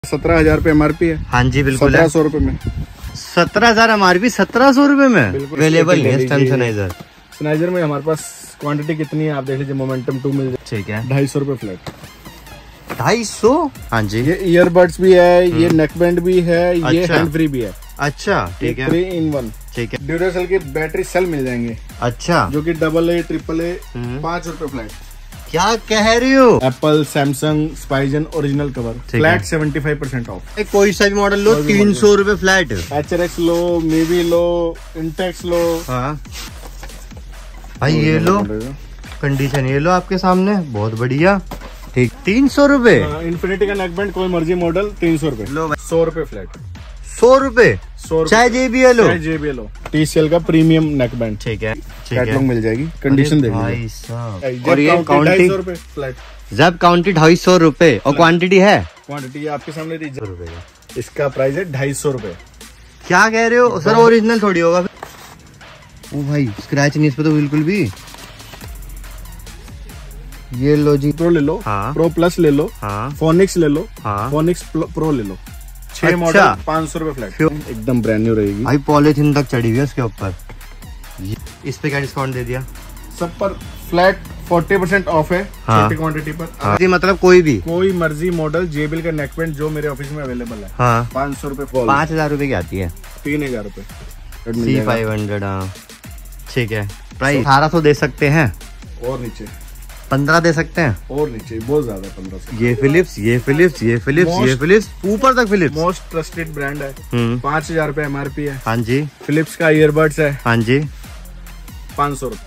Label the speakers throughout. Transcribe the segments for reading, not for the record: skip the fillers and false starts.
Speaker 1: 17,000 रुपए MRP है।
Speaker 2: हाँ जी बिल्कुल।
Speaker 1: 1700 रुपए में
Speaker 2: 17,000 MRP 1700 रुपए में अवेलेबल है सैनिटाइजर।
Speaker 1: सैनिटाइजर में हमारे पास क्वांटिटी कितनी है आप देख लीजिए। मोमेंटम 2 मिल जाए। ठीक है 250 रुपए फ्लैट।
Speaker 2: 250? हाँ जी।
Speaker 1: ये ईयरबड्स भी है, ये नेकबैंड भी है, ये हैंड फ्री भी है।
Speaker 2: अच्छा ठीक है
Speaker 1: 3 in 1। ठीक है ड्यूरासेल के बैटरी सेल मिल जाएंगे। अच्छा जो कि AA, AAA 5 रुपए फ्लैट।
Speaker 2: क्या कह रही हो?
Speaker 1: Apple, Samsung, Spigen original cover flat 75% off.
Speaker 2: कोई सा भी मॉडल लो 300 रुपए फ्लैट।
Speaker 1: HRX लो, मीवी लो, इंटेक्स लो।
Speaker 2: हाँ भाई ये लो कंडीशन, ये लो आपके सामने बहुत बढ़िया। ठीक 300 रुपए।
Speaker 1: इन्फिनिटी का नेकबैंड कोई मर्जी मॉडल 300 रुपए। लो 100 रुपए फ्लैट।
Speaker 2: 100 रुपए चाहे JBL हो,
Speaker 1: चाहे JBL हो। TCL का प्रीमियम नेकबैंड। ठीक है कैटलॉग मिल जाएगी। कंडीशन देखिए भाई साहब। और ये काउंटी 250 रुपए फ्लैट। जब काउंटी 250 रुपए और क्वांटिटी है, क्वांटिटी आपके सामने रुपए का। इसका प्राइस है 250 रुपए।
Speaker 2: क्या कह रहे हो सर? ओरिजिनल थोड़ी होगा। ओ भाई स्क्रैच नहीं इस पे तो बिल्कुल भी। ये लो जी,
Speaker 1: प्रो ले लो। हाँ। प्रो प्लस ले लो। हाँ। फोनिक्स ले लो। हाँ। फोनिक्स प्रो ले लो। 6 मॉडल 500 रुपए फ्लैट। एकदम ब्रांड न्यू रहेगी
Speaker 2: भाई। पॉलिथीन तक चढ़ी हुई है इसके ऊपर। इस पे क्या डिस्काउंट दे दिया?
Speaker 1: सब पर फ्लैट 40% ऑफ है। हाँ। छोटी क्वांटिटी पर।
Speaker 2: हाँ। मतलब कोई
Speaker 1: मर्जी मॉडल JBL का नेकबैंड जो मेरे ऑफिस में अवेलेबल है। हाँ। 500 रुपए।
Speaker 2: 5000 रुपए की आती है।
Speaker 1: 3000 रुपए
Speaker 2: C500। हाँ ठीक है प्राइस 1800 दे सकते हैं
Speaker 1: और नीचे
Speaker 2: 15 दे सकते हैं
Speaker 1: और नीचे बहुत ज्यादा 1500।
Speaker 2: ये फिलिप्स, ये फिलिप्स, ये फिलिप्स, ये फिलिप्स, ऊपर तक फिलिप्स।
Speaker 1: मोस्ट ट्रस्टेड ब्रांड है। 5000 रुपए MRP है।
Speaker 2: हाँ जी।
Speaker 1: फिलिप्स का ईयरबड्स है। हाँ जी 500 रुपए।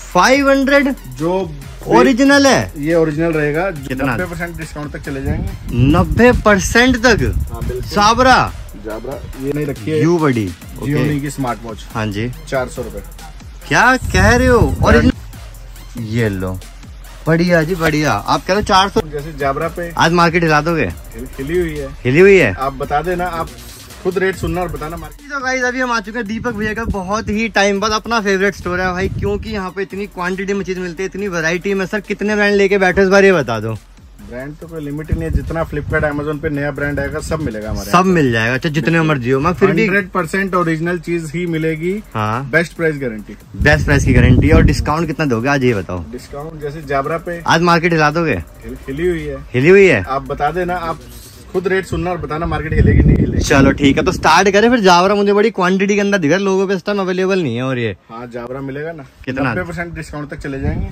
Speaker 1: 500 जो ओरिजिनल है। ये ओरिजिनल रहेगा। 90% डिस्काउंट तक चले जाएंगे।
Speaker 2: 90% तक। साबरा
Speaker 1: ये नहीं रखी है।
Speaker 2: यू बड़ी
Speaker 1: जियोनी की स्मार्ट वॉच। हाँ जी 400 रुपए।
Speaker 2: क्या कह रहे हो? ओरिजिनल ये लो बढ़िया जी बढ़िया। आप कह रहे हो 400?
Speaker 1: जैसे जाबरा पे आज
Speaker 2: मार्केट हिला दोगे?
Speaker 1: हिली हुई है।
Speaker 2: हिली हुई है।
Speaker 1: आप बता देना, आप खुद रेट सुनना और बताना मार्केट।
Speaker 2: तो गाइस अभी हम आ चुके हैं दीपक भैया का बहुत ही टाइम बाद अपना फेवरेट स्टोर है भाई, क्योंकि यहाँ पे इतनी क्वांटिटी में चीज मिलती है, इतनी वैरायटी में। सर कितने ब्रांड लेके बैठे इस बार ये बता दो।
Speaker 1: ब्रांड तो कोई लिमिट नहीं है। जितना फ्लिपकार्ट अमेज़न पे नया ब्रांड आएगा सब मिलेगा हमारे।
Speaker 2: सब मिल जाएगा। अच्छा जितने मर्जी हो। मैं फिर भी
Speaker 1: 100% ओरिजिनल चीज ही मिलेगी। हाँ best price guarantee.
Speaker 2: Best price की गारंटी। और डिस्काउंट कितना दोगे आज ये बताओ?
Speaker 1: डिस्काउंट जैसे जाबरा पे आज
Speaker 2: मार्केट हिला दोगे?
Speaker 1: हिली हुई है।
Speaker 2: हिली हुई है।
Speaker 1: आप बता देना, आप खुद रेट सुनना और बताना मार्केट हिलेगी नहीं हिलेगी।
Speaker 2: चलो ठीक है तो स्टार्ट करें फिर। जाबरा मुझे बड़ी क्वांटिटी के अंदर दिख रहा है, लोगों पे इस टाइम अवेलेबल नहीं है। और ये
Speaker 1: हाँ जाबरा मिलेगा ना।
Speaker 2: कितना?
Speaker 1: 90% डिस्काउंट तक चले जाएंगे।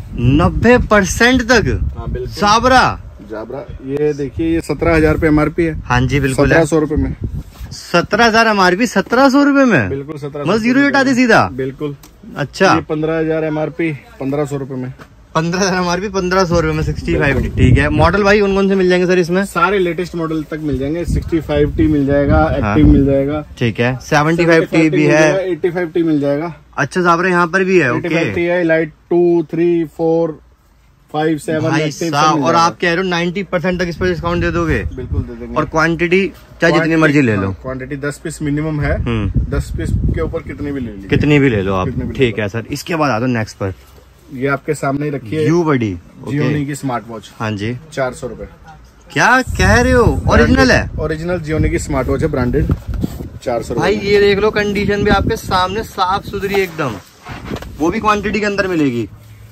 Speaker 2: 90% तक?
Speaker 1: हाँ बिल्कुल।
Speaker 2: जाबरा
Speaker 1: ये देखिए ये 17,000 रुपए MRP है।
Speaker 2: हाँ जी बिल्कुल।
Speaker 1: 1700 रुपए में
Speaker 2: 17,000 MRP 1700 रुपए में
Speaker 1: बिल्कुल। 1700
Speaker 2: बस जीरो हटा दी सीधा।
Speaker 1: बिल्कुल।
Speaker 2: अच्छा
Speaker 1: 15,000 MRP 1500 रुपए में।
Speaker 2: 15,000 MRP 1500 रुपए में 65T। ठीक है मॉडल भाई कौन से मिल जाएंगे सर इसमें?
Speaker 1: सारे लेटेस्ट मॉडल तक मिल जाएंगे। 65T मिल जाएगा, एक्टिव मिल जाएगा।
Speaker 2: ठीक है 75T भी है,
Speaker 1: 85T मिल जाएगा।
Speaker 2: अच्छा जाबरा यहाँ पर भी है।
Speaker 1: 85T है, लाइट 2, 3, 4, 5, 7
Speaker 2: और आप कह रहे हो 90% तक इस पर डिस्काउंट दे दोगे?
Speaker 1: बिल्कुल दे देंगे।
Speaker 2: और क्वांटिटी चाहे जितनी मर्जी ले लो।
Speaker 1: क्वांटिटी 10 पीस मिनिमम है। 10 पीस के ऊपर कितनी भी ले लो।
Speaker 2: कितनी भी ले लो आप। ठीक है सर इसके बाद आ दो नेक्स्ट पर।
Speaker 1: ये आपके सामने ही रखी है।
Speaker 2: यू बड़ी
Speaker 1: जियोनी की स्मार्ट वॉच। हाँ जी 400 रुपए।
Speaker 2: क्या कह रहे हो? ओरिजिनल है।
Speaker 1: ओरिजिनल जियोनी की स्मार्ट वॉच है, ब्रांडेड। 400
Speaker 2: भाई ये देख लो कंडीशन भी आपके सामने साफ सुथरी एकदम, वो भी क्वांटिटी के अंदर मिलेगी।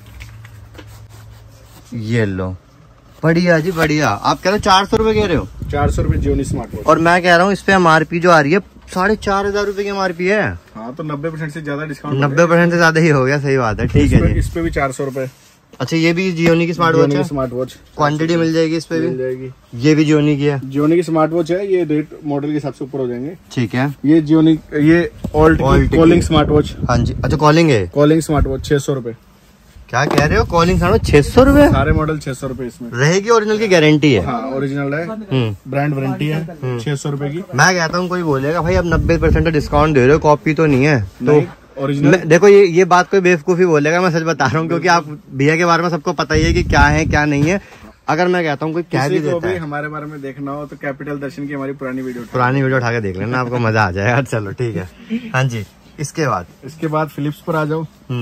Speaker 2: ये लो बढ़िया जी बढ़िया। आप कह रहे हो 400 रुपए कह रहे हो?
Speaker 1: 400 रुपए जियोनी स्मार्ट वॉच।
Speaker 2: और मैं कह रहा हूँ इस पे MRP जो आ रही है 4,500 रुपए की MRP है।
Speaker 1: हाँ तो 90% से ज्यादा डिस्काउंट।
Speaker 2: 90% से ज्यादा ही हो गया। सही बात है। ठीक है
Speaker 1: इस पे भी 400 रुपए।
Speaker 2: अच्छा ये भी जियोनी की स्मार्ट वॉच है।
Speaker 1: स्मार्ट वॉच
Speaker 2: क्वांटिटी मिल जाएगी इस पे भी?
Speaker 1: मिल जाएगी।
Speaker 2: ये भी जियोनी की है।
Speaker 1: जियोनी की स्मार्ट वॉच है। ये रेट मॉडल के हिसाब से ऊपर हो जाएंगे।
Speaker 2: ठीक है
Speaker 1: ये जियोनी ये ओल्ड कॉलिंग स्मार्ट वॉच।
Speaker 2: हाँ जी अच्छा कॉलिंग है।
Speaker 1: कॉलिंग स्मार्ट वॉच 600 रुपए।
Speaker 2: क्या कह रहे हो? कॉलिंग 600 रुपए?
Speaker 1: सारे मॉडल 600 रुपए इसमें
Speaker 2: रहेगी। ओरिजिनल की गारंटी है।
Speaker 1: हाँ ओरिजिनल है। ब्रांड वारंटी है। 600 रुपए की।
Speaker 2: मैं कहता हूँ कोई बोलेगा भाई अब 90% डिस्काउंट दे रहे हो, कॉपी तो नहीं है तो
Speaker 1: ओरिजिनल।
Speaker 2: देखो ये बात कोई बेवकूफी बोलेगा, मैं सच बता रहा हूँ क्योंकि आप भैया के बारे में सबको पता ही है कि क्या है क्या नहीं है। अगर मैं कहता हूँ कोई क्या भी देता है,
Speaker 1: हमारे बारे में देखना हो तो कैपिटल दर्शन की हमारी पुरानी
Speaker 2: वीडियो उठा के देख लेना, आपको मजा आ जाएगा। चलो ठीक है। हाँ जी इसके बाद
Speaker 1: फिलिप्स पर आ जाओ।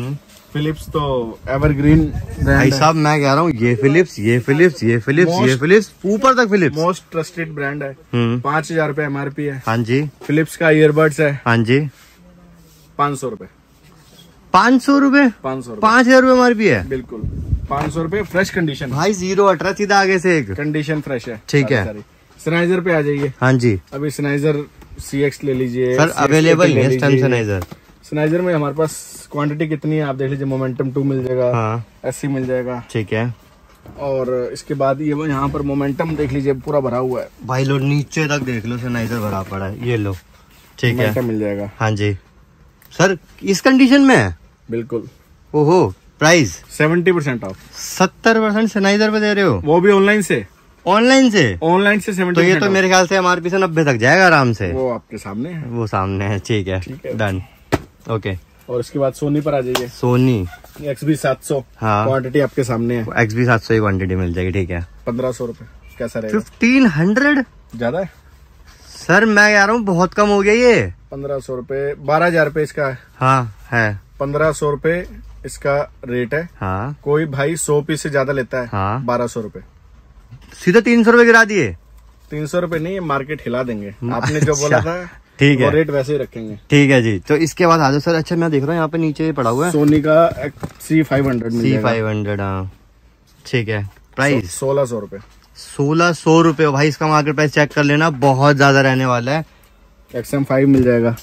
Speaker 1: फिलिप्स तो एवरग्रीन
Speaker 2: भाई साहब, मैं कह रहा हूँ ये फिलिप्स, ये फिलिप्स, ये फिलिप्स, ये फिलिप्स, ऊपर तक फिलिप्स।
Speaker 1: मोस्ट ट्रस्टेड ब्रांड है। 5000 रुपए MRP है।
Speaker 2: हाँ जी।
Speaker 1: फिलिप्स का ईयरबड्स है।
Speaker 2: हाँ जी।
Speaker 1: 500 रुपए।
Speaker 2: 500 रुपए? 5000 रुपए MRP है।
Speaker 1: बिल्कुल 500 रुपए, फ्रेश कंडीशन
Speaker 2: भाई। 018 सीधा आगे से एक
Speaker 1: कंडीशन फ्रेश है।
Speaker 2: ठीक है।
Speaker 1: सनाइजर पे आ जाइए।
Speaker 2: हाँ जी।
Speaker 1: अभी सनाइजर CX ले लीजिए
Speaker 2: सर, अवेलेबल है इस टाइम सनाइजर।
Speaker 1: सनाइजर में हमारे पास क्वांटिटी कितनी है आप देख लीजिए। मोमेंटम 2 मिल जाएगा।
Speaker 2: हाँ।
Speaker 1: SC मिल जाएगा।
Speaker 2: ठीक है।
Speaker 1: और इसके बाद ये यहाँ पर मोमेंटम देख लीजिए, पूरा भरा हुआ है
Speaker 2: भाई। लो नीचे तक देख लो, सनाइजर भरा पड़ा है। ये लो। ठीक है,
Speaker 1: मिल जाएगा।
Speaker 2: हाँ जी सर, इस कंडीशन में है।
Speaker 1: बिल्कुल।
Speaker 2: ओहो, प्राइस
Speaker 1: 70% ऑफ।
Speaker 2: 70% सनाइजर पे दे रहे हो?
Speaker 1: वो भी ऑनलाइन से।
Speaker 2: ऑनलाइन से
Speaker 1: 70%।
Speaker 2: तो ये तो मेरे ख्याल से MRP से 90 तक जाएगा आराम से।
Speaker 1: वो आपके सामने है।
Speaker 2: वो सामने है। ठीक है, डन। ओके।
Speaker 1: और उसके बाद सोनी पर आ जाइए।
Speaker 2: सोनी
Speaker 1: XB700। हाँ। क्वांटिटी आपके सामने है।
Speaker 2: XB700 की क्वांटिटी मिल जाएगी। ठीक है।
Speaker 1: 1500 रुपए। कैसा रहेगा?
Speaker 2: 1500
Speaker 1: ज्यादा है
Speaker 2: सर, मैं कह रहा हूँ बहुत कम हो गया ये।
Speaker 1: 1500 रुपए। 12000 रुपए इसका है।
Speaker 2: हाँ है।
Speaker 1: 1500 रुपए इसका रेट है।
Speaker 2: हाँ।
Speaker 1: कोई भाई 100 पीस से ज्यादा लेता है।
Speaker 2: हाँ।
Speaker 1: 1200 रुपए।
Speaker 2: सीधा 300 रुपए गिरा दिए।
Speaker 1: 300 रुपए नहीं, मार्केट हिला देंगे। आपने जो बोला था
Speaker 2: ठीक है,
Speaker 1: रेट वैसे ही रखेंगे।
Speaker 2: ठीक है जी। तो इसके बाद आ जाओ सर। अच्छा, मैं देख रहा हूँ यहाँ पे नीचे पड़ा हुआ है
Speaker 1: सोनी का C500 मिल जाएगा।
Speaker 2: C500। हाँ ठीक है। प्राइस
Speaker 1: 1600 रुपए।
Speaker 2: 1600 रुपए भाई। इसका मार्केट प्राइस चेक कर लेना, बहुत ज्यादा रहने वाला है।
Speaker 1: XM5 मिल जाएगा।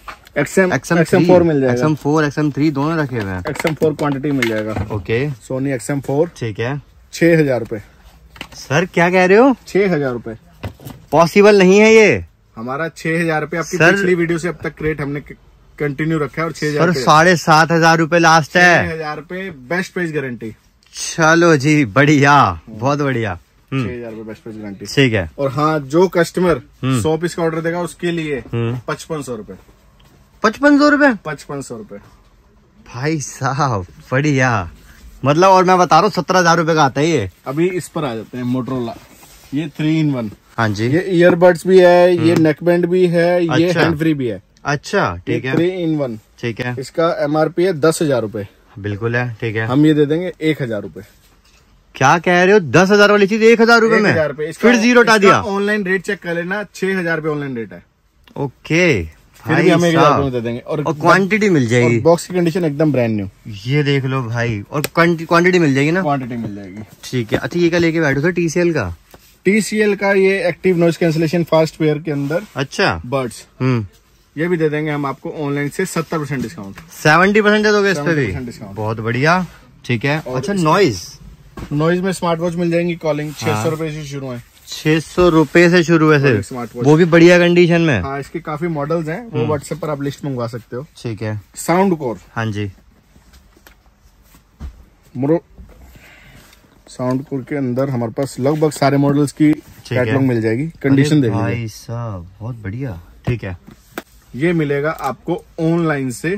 Speaker 1: XM4 मिल जाएगा।
Speaker 2: XM4 XM3 दोनों रखे हुए हैं।
Speaker 1: XM4 क्वांटिटी मिल जाएगा।
Speaker 2: ओके।
Speaker 1: Sony XM4।
Speaker 2: ठीक है।
Speaker 1: 6000 रुपए।
Speaker 2: सर क्या कह रहे हो?
Speaker 1: 6000 रुपए।
Speaker 2: पॉसिबल नहीं है ये।
Speaker 1: हमारा 6000 रुपए आपकी पिछली वीडियो से अब तक रेट हमने कंटिन्यू रखा है। और 6000
Speaker 2: सर 7500 रुपए लास्ट है।
Speaker 1: 6000 रुपए बेस्ट प्राइस गारंटी।
Speaker 2: चलो जी, बढ़िया, बहुत बढ़िया।
Speaker 1: 6000 रुपए बेस्ट प्राइस गारंटी।
Speaker 2: ठीक है।
Speaker 1: और हाँ, जो कस्टमर 100 पीस का ऑर्डर देगा उसके लिए 5500 रुपए।
Speaker 2: 5500 रुपए?
Speaker 1: 5500 रुपए
Speaker 2: भाई साहब, बढ़िया। मतलब, और मैं बता रहा हूँ 17000 रुपए का आता है ये।
Speaker 1: अभी इस पर आ जाते हैं। मोटरोला, ये 3-in-1।
Speaker 2: हाँ जी।
Speaker 1: ये ईयरबड्स भी है, ये नेकबैंड भी है, ये हैंड फ्री भी है।
Speaker 2: अच्छा, ठीक है।
Speaker 1: 3-in-1।
Speaker 2: ठीक है।
Speaker 1: इसका MRP है 10,000 रुपए।
Speaker 2: बिल्कुल है। ठीक है।
Speaker 1: हम ये दे देंगे 1000 रुपए।
Speaker 2: क्या कह रहे हो? 10,000 वाली चीज 1000 रुपए में?
Speaker 1: 1000 रुपए।
Speaker 2: फिर 0 हटा दिया।
Speaker 1: ऑनलाइन रेट चेक कर लेना, 6000 रुपए ऑनलाइन रेट है।
Speaker 2: ओके।
Speaker 1: फिर भी हम 1000 रुपए दे देंगे। और
Speaker 2: क्वांटिटी मिल जाएगी।
Speaker 1: बॉक्स की कंडीशन एकदम ब्रांड न्यू।
Speaker 2: ये देख लो भाई। और क्वांटिटी मिल जाएगी ना?
Speaker 1: क्वांटिटी मिल जाएगी।
Speaker 2: ठीक है। अच्छा, ये क्या लेके बैठो सर? TCL का?
Speaker 1: TCL का ये active noise cancellation fast pair के अंदर।
Speaker 2: अच्छा।
Speaker 1: बर्ड्स। ये भी दे देंगे हम आपको ऑनलाइन से 70% डिस्काउंट।
Speaker 2: 70% दे दोगे इस पे भी?
Speaker 1: डिस्काउंट।
Speaker 2: बहुत बढ़िया। ठीक है। अच्छा, नॉइज
Speaker 1: में स्मार्ट वॉच मिल जाएंगी। कॉलिंग 600 रुपए से शुरू है।
Speaker 2: 600 रुपए से शुरू है सिर्फ?
Speaker 1: स्मार्ट वॉच,
Speaker 2: वो भी बढ़िया कंडीशन में।
Speaker 1: हाँ, इसके काफी मॉडल्स हैं। वो व्हाट्सएप पर आप लिस्ट मंगवा सकते हो।
Speaker 2: ठीक है।
Speaker 1: Soundcore.
Speaker 2: हाँ जी।
Speaker 1: साउंड कोर के अंदर हमारे पास लगभग सारे मॉडल्स की कैटलॉग मिल जाएगी। कंडीशन देखिए
Speaker 2: भाई साहब, बहुत बढ़िया। ठीक है।
Speaker 1: ये मिलेगा आपको ऑनलाइन से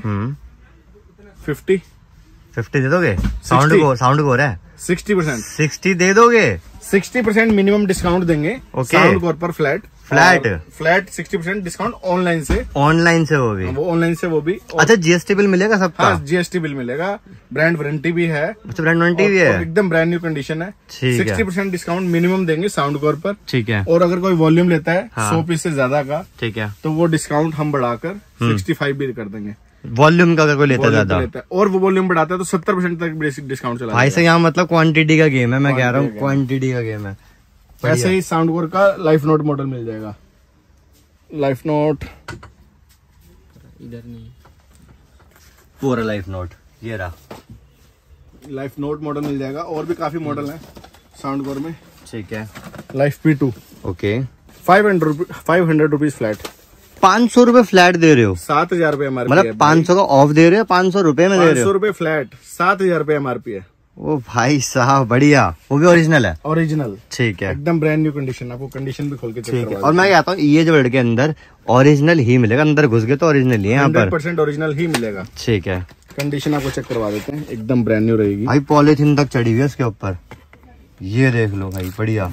Speaker 1: 50
Speaker 2: दे दोगे? साउंड कोर है
Speaker 1: 60%।
Speaker 2: 60 दे दोगे?
Speaker 1: 60% मिनिमम डिस्काउंट देंगे। साउंड कोर पर फ्लैट 60% डिस्काउंट ऑनलाइन से। वो भी।
Speaker 2: अच्छा, GST बिल मिलेगा सबका?
Speaker 1: हाँ, GST बिल मिलेगा। ब्रांड वारंटी भी है।
Speaker 2: अच्छा, ब्रांड वारंटी भी है।
Speaker 1: एकदम ब्रांड न्यू कंडीशन है। 60% डिस्काउंट मिनिमम देंगे साउंड कोर पर।
Speaker 2: ठीक है।
Speaker 1: और अगर कोई वॉल्यूम लेता है 100 पीस से ज्यादा का,
Speaker 2: ठीक है,
Speaker 1: तो वो डिस्काउंट हम बढ़ाकर 65 भी कर देंगे।
Speaker 2: वॉल्यूम का अगर कोई लेता ज्यादा,
Speaker 1: और वो वॉल्यूम बढ़ाता है तो 70% तक बेसिक डिस्काउंट चला
Speaker 2: भाई से। यहाँ मतलब क्वांटिटी का गेम है। मैं कह रहा हूँ क्वांटिटी का गेम है।
Speaker 1: ऐसे ही साउंड कोर का लाइफ नोट मॉडल मिल जाएगा। लाइफ नोट
Speaker 2: इधर नहीं, पूरा लाइफ नोट ये रहा।
Speaker 1: लाइफ नोट मॉडल मिल जाएगा। और भी काफी मॉडल हैं साउंड कोर में।
Speaker 2: ठीक है।
Speaker 1: Life P2।
Speaker 2: Okay.
Speaker 1: 500 rupees flat.
Speaker 2: 500 रुपए फ्लैट दे रहे हो?
Speaker 1: 7000 रुपए MRP।
Speaker 2: मतलब 500 का ऑफ दे रहे हो? 500 रुपए में दे रहे हो?
Speaker 1: 500 रुपए फ्लैट, 7000 रुपए MRP है।
Speaker 2: ओ भाई साहब, बढ़िया। वो भी ओरिजिनल है?
Speaker 1: ओरिजिनल।
Speaker 2: ठीक है।
Speaker 1: एकदम ब्रांड न्यू कंडीशन। आपको कंडीशन भी खोल के चेक करवा।
Speaker 2: और मैं कहता हूँ ये जो वर्ड के अंदर ओरिजिनल ही मिलेगा। अंदर घुस गए तो ओरिजिनल ही है यहाँ पर।
Speaker 1: 100% ओरिजिनल ही मिलेगा।
Speaker 2: ठीक है।
Speaker 1: कंडीशन आपको चेक करवा देते हैं। एकदम ब्रांड न्यू रहेगी
Speaker 2: भाई। पॉलिथीन तक चढ़ी हुई है उसके ऊपर। ये देख लो भाई, बढ़िया।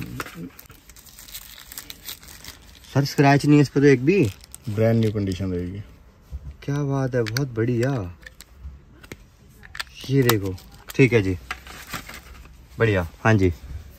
Speaker 2: सर स्क्रैच नहीं है इस पर तो एक भी?
Speaker 1: ब्रांड न्यू कंडीशन रहेगी।
Speaker 2: क्या बात है, बहुत बढ़िया। ये देखो, ठीक है जी, बढ़िया। हाँ जी,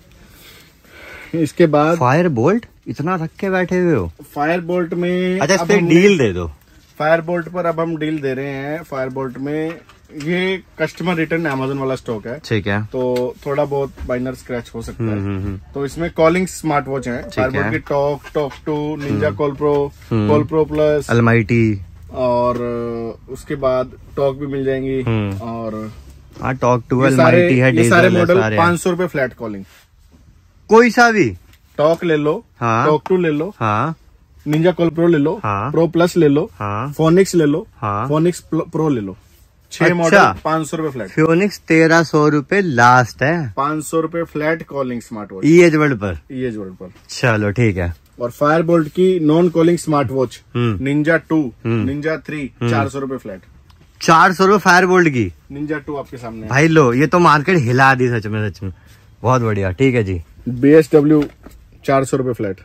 Speaker 1: इसके बाद
Speaker 2: फायर बोल्ट इतना रख के बैठे हुए हो।
Speaker 1: फायर बोल्ट में
Speaker 2: अच्छा, इस पे डील दे दो।
Speaker 1: फायर बोल्ट पर अब हम डील दे रहे हैं। फायर बोल्ट में ये कस्टमर रिटर्न अमेज़न वाला स्टॉक है, ठीक है, तो थोड़ा बहुत माइनर स्क्रैच हो सकता है। तो इसमें कॉलिंग स्मार्ट वॉच है फायर बोल्ट की, Talk 2, Ninja Call Pro Plus,
Speaker 2: Almighty,
Speaker 1: और उसके बाद टॉक भी मिल जाएंगी। और
Speaker 2: हाँ, टॉक 2, अलमाइटी है,
Speaker 1: ये सारे मॉडल 500 रुपए फ्लैट कॉलिंग।
Speaker 2: कोई सा भी
Speaker 1: टॉक ले लो, हाँ, टॉक 2 ले लो, हाँ, निंजा कॉल प्रो ले लो, हाँ, प्रो प्लस ले लो, हाँ, फोनिक्स ले लो, हाँ, फोनिक्स प्रो ले लो। 6 मॉडल 500 रुपए फ्लैट।
Speaker 2: फोनिक्स 1300 रुपए लास्ट है।
Speaker 1: 500 रुपए flat calling smart watch
Speaker 2: EH world पर।
Speaker 1: EH वर्ल्ड पर,
Speaker 2: चलो ठीक है।
Speaker 1: और फायर बोल्ट की non calling smart watch ninja 2, ninja 3 400 रुपए फ्लैट।
Speaker 2: 400 रुपए फायर बोल्ट की
Speaker 1: निंजा 2 आपके सामने
Speaker 2: भाई। लो, ये तो मार्केट हिला दी सच में, बहुत बढ़िया। ठीक है जी।
Speaker 1: BSW 400 रुपए फ्लैट।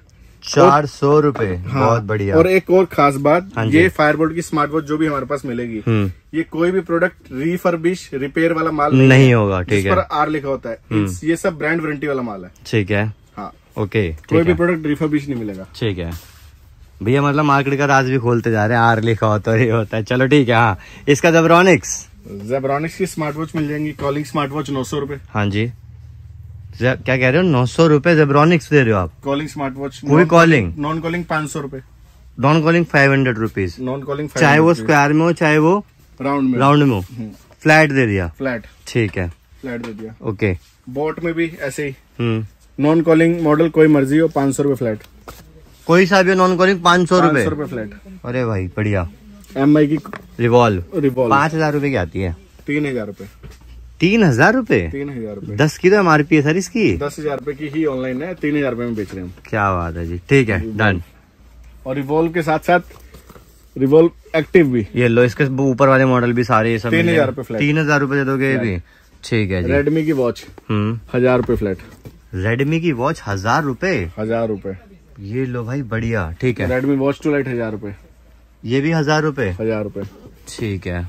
Speaker 2: 400 रुपए, हाँ, बहुत बढ़िया।
Speaker 1: और एक और खास बात, हाँ, ये फायर बोल्ट की स्मार्ट वॉच जो भी हमारे पास मिलेगी, ये कोई भी प्रोडक्ट रिफर्बिश रिपेयर वाला माल
Speaker 2: नहीं होगा, ठीक है,
Speaker 1: पर R लिखा होता है। ये सब ब्रांड वारंटी वाला माल है,
Speaker 2: ठीक है,
Speaker 1: हाँ,
Speaker 2: ओके।
Speaker 1: कोई भी प्रोडक्ट रिफर्बिश नहीं मिलेगा,
Speaker 2: ठीक है भैया। मतलब मार्केट का राज भी खोलते जा रहे हैं, R लिखा होता है, ये होता है। चलो ठीक है। हाँ, इसका जेब्रॉनिक्स
Speaker 1: की स्मार्ट वॉच मिल जाएंगी। कॉलिंग स्मार्ट वॉच 900 रुपए।
Speaker 2: हाँ जी, क्या कह रहे हो? 900 रुपए जेब्रॉनिक्स दे रहे हो आप?
Speaker 1: Calling smart watch.
Speaker 2: कोई कॉलिंग,
Speaker 1: नॉन कॉलिंग 500 रुपए।
Speaker 2: Non calling 500 rupees.
Speaker 1: Non calling,
Speaker 2: चाहे वो स्क्वायर में हो चाहे वो राउंड में हो, फ्लैट दे दिया।
Speaker 1: फ्लैट,
Speaker 2: ठीक है,
Speaker 1: फ्लैट दे दिया।
Speaker 2: ओके।
Speaker 1: बोट में भी ऐसे ही नॉन कॉलिंग मॉडल कोई मर्जी हो 500 रुपए फ्लैट।
Speaker 2: कोई सा भी नॉन कॉलिंग 500
Speaker 1: रुपए फ्लैट।
Speaker 2: अरे भाई बढ़िया।
Speaker 1: MI की
Speaker 2: रिवॉल्व 5000 रुपए की आती है।
Speaker 1: 3000 रुपए।
Speaker 2: 3000 रुपए?
Speaker 1: 3000 रुपए।
Speaker 2: 10 की तो MRP है सर इसकी।
Speaker 1: 10,000 रुपए की ही ऑनलाइन है, 3000 रुपए में बेच रहे हैं।
Speaker 2: क्या बात है जी, ठीक है, डन।
Speaker 1: और रिवॉल्व के साथ साथ रिवॉल्व एक्टिव भी।
Speaker 2: ये लो, इसके ऊपर वाले मॉडल भी सारे ये सब
Speaker 1: 3000 रुपए फ्लैट।
Speaker 2: 3000 रुपए दे दोगे ये भी? ठीक है जी।
Speaker 1: रेडमी की वॉच 1000 रुपए फ्लैट।
Speaker 2: रेडमी की वॉच 1000 रुपए?
Speaker 1: 1000 रुपए।
Speaker 2: ये लो भाई, बढ़िया, ठीक है।
Speaker 1: रेडमी वॉच 2 लाइट 1000 रुपए।
Speaker 2: ये भी 1000 रुपए?
Speaker 1: 1000 रुपए,
Speaker 2: ठीक है,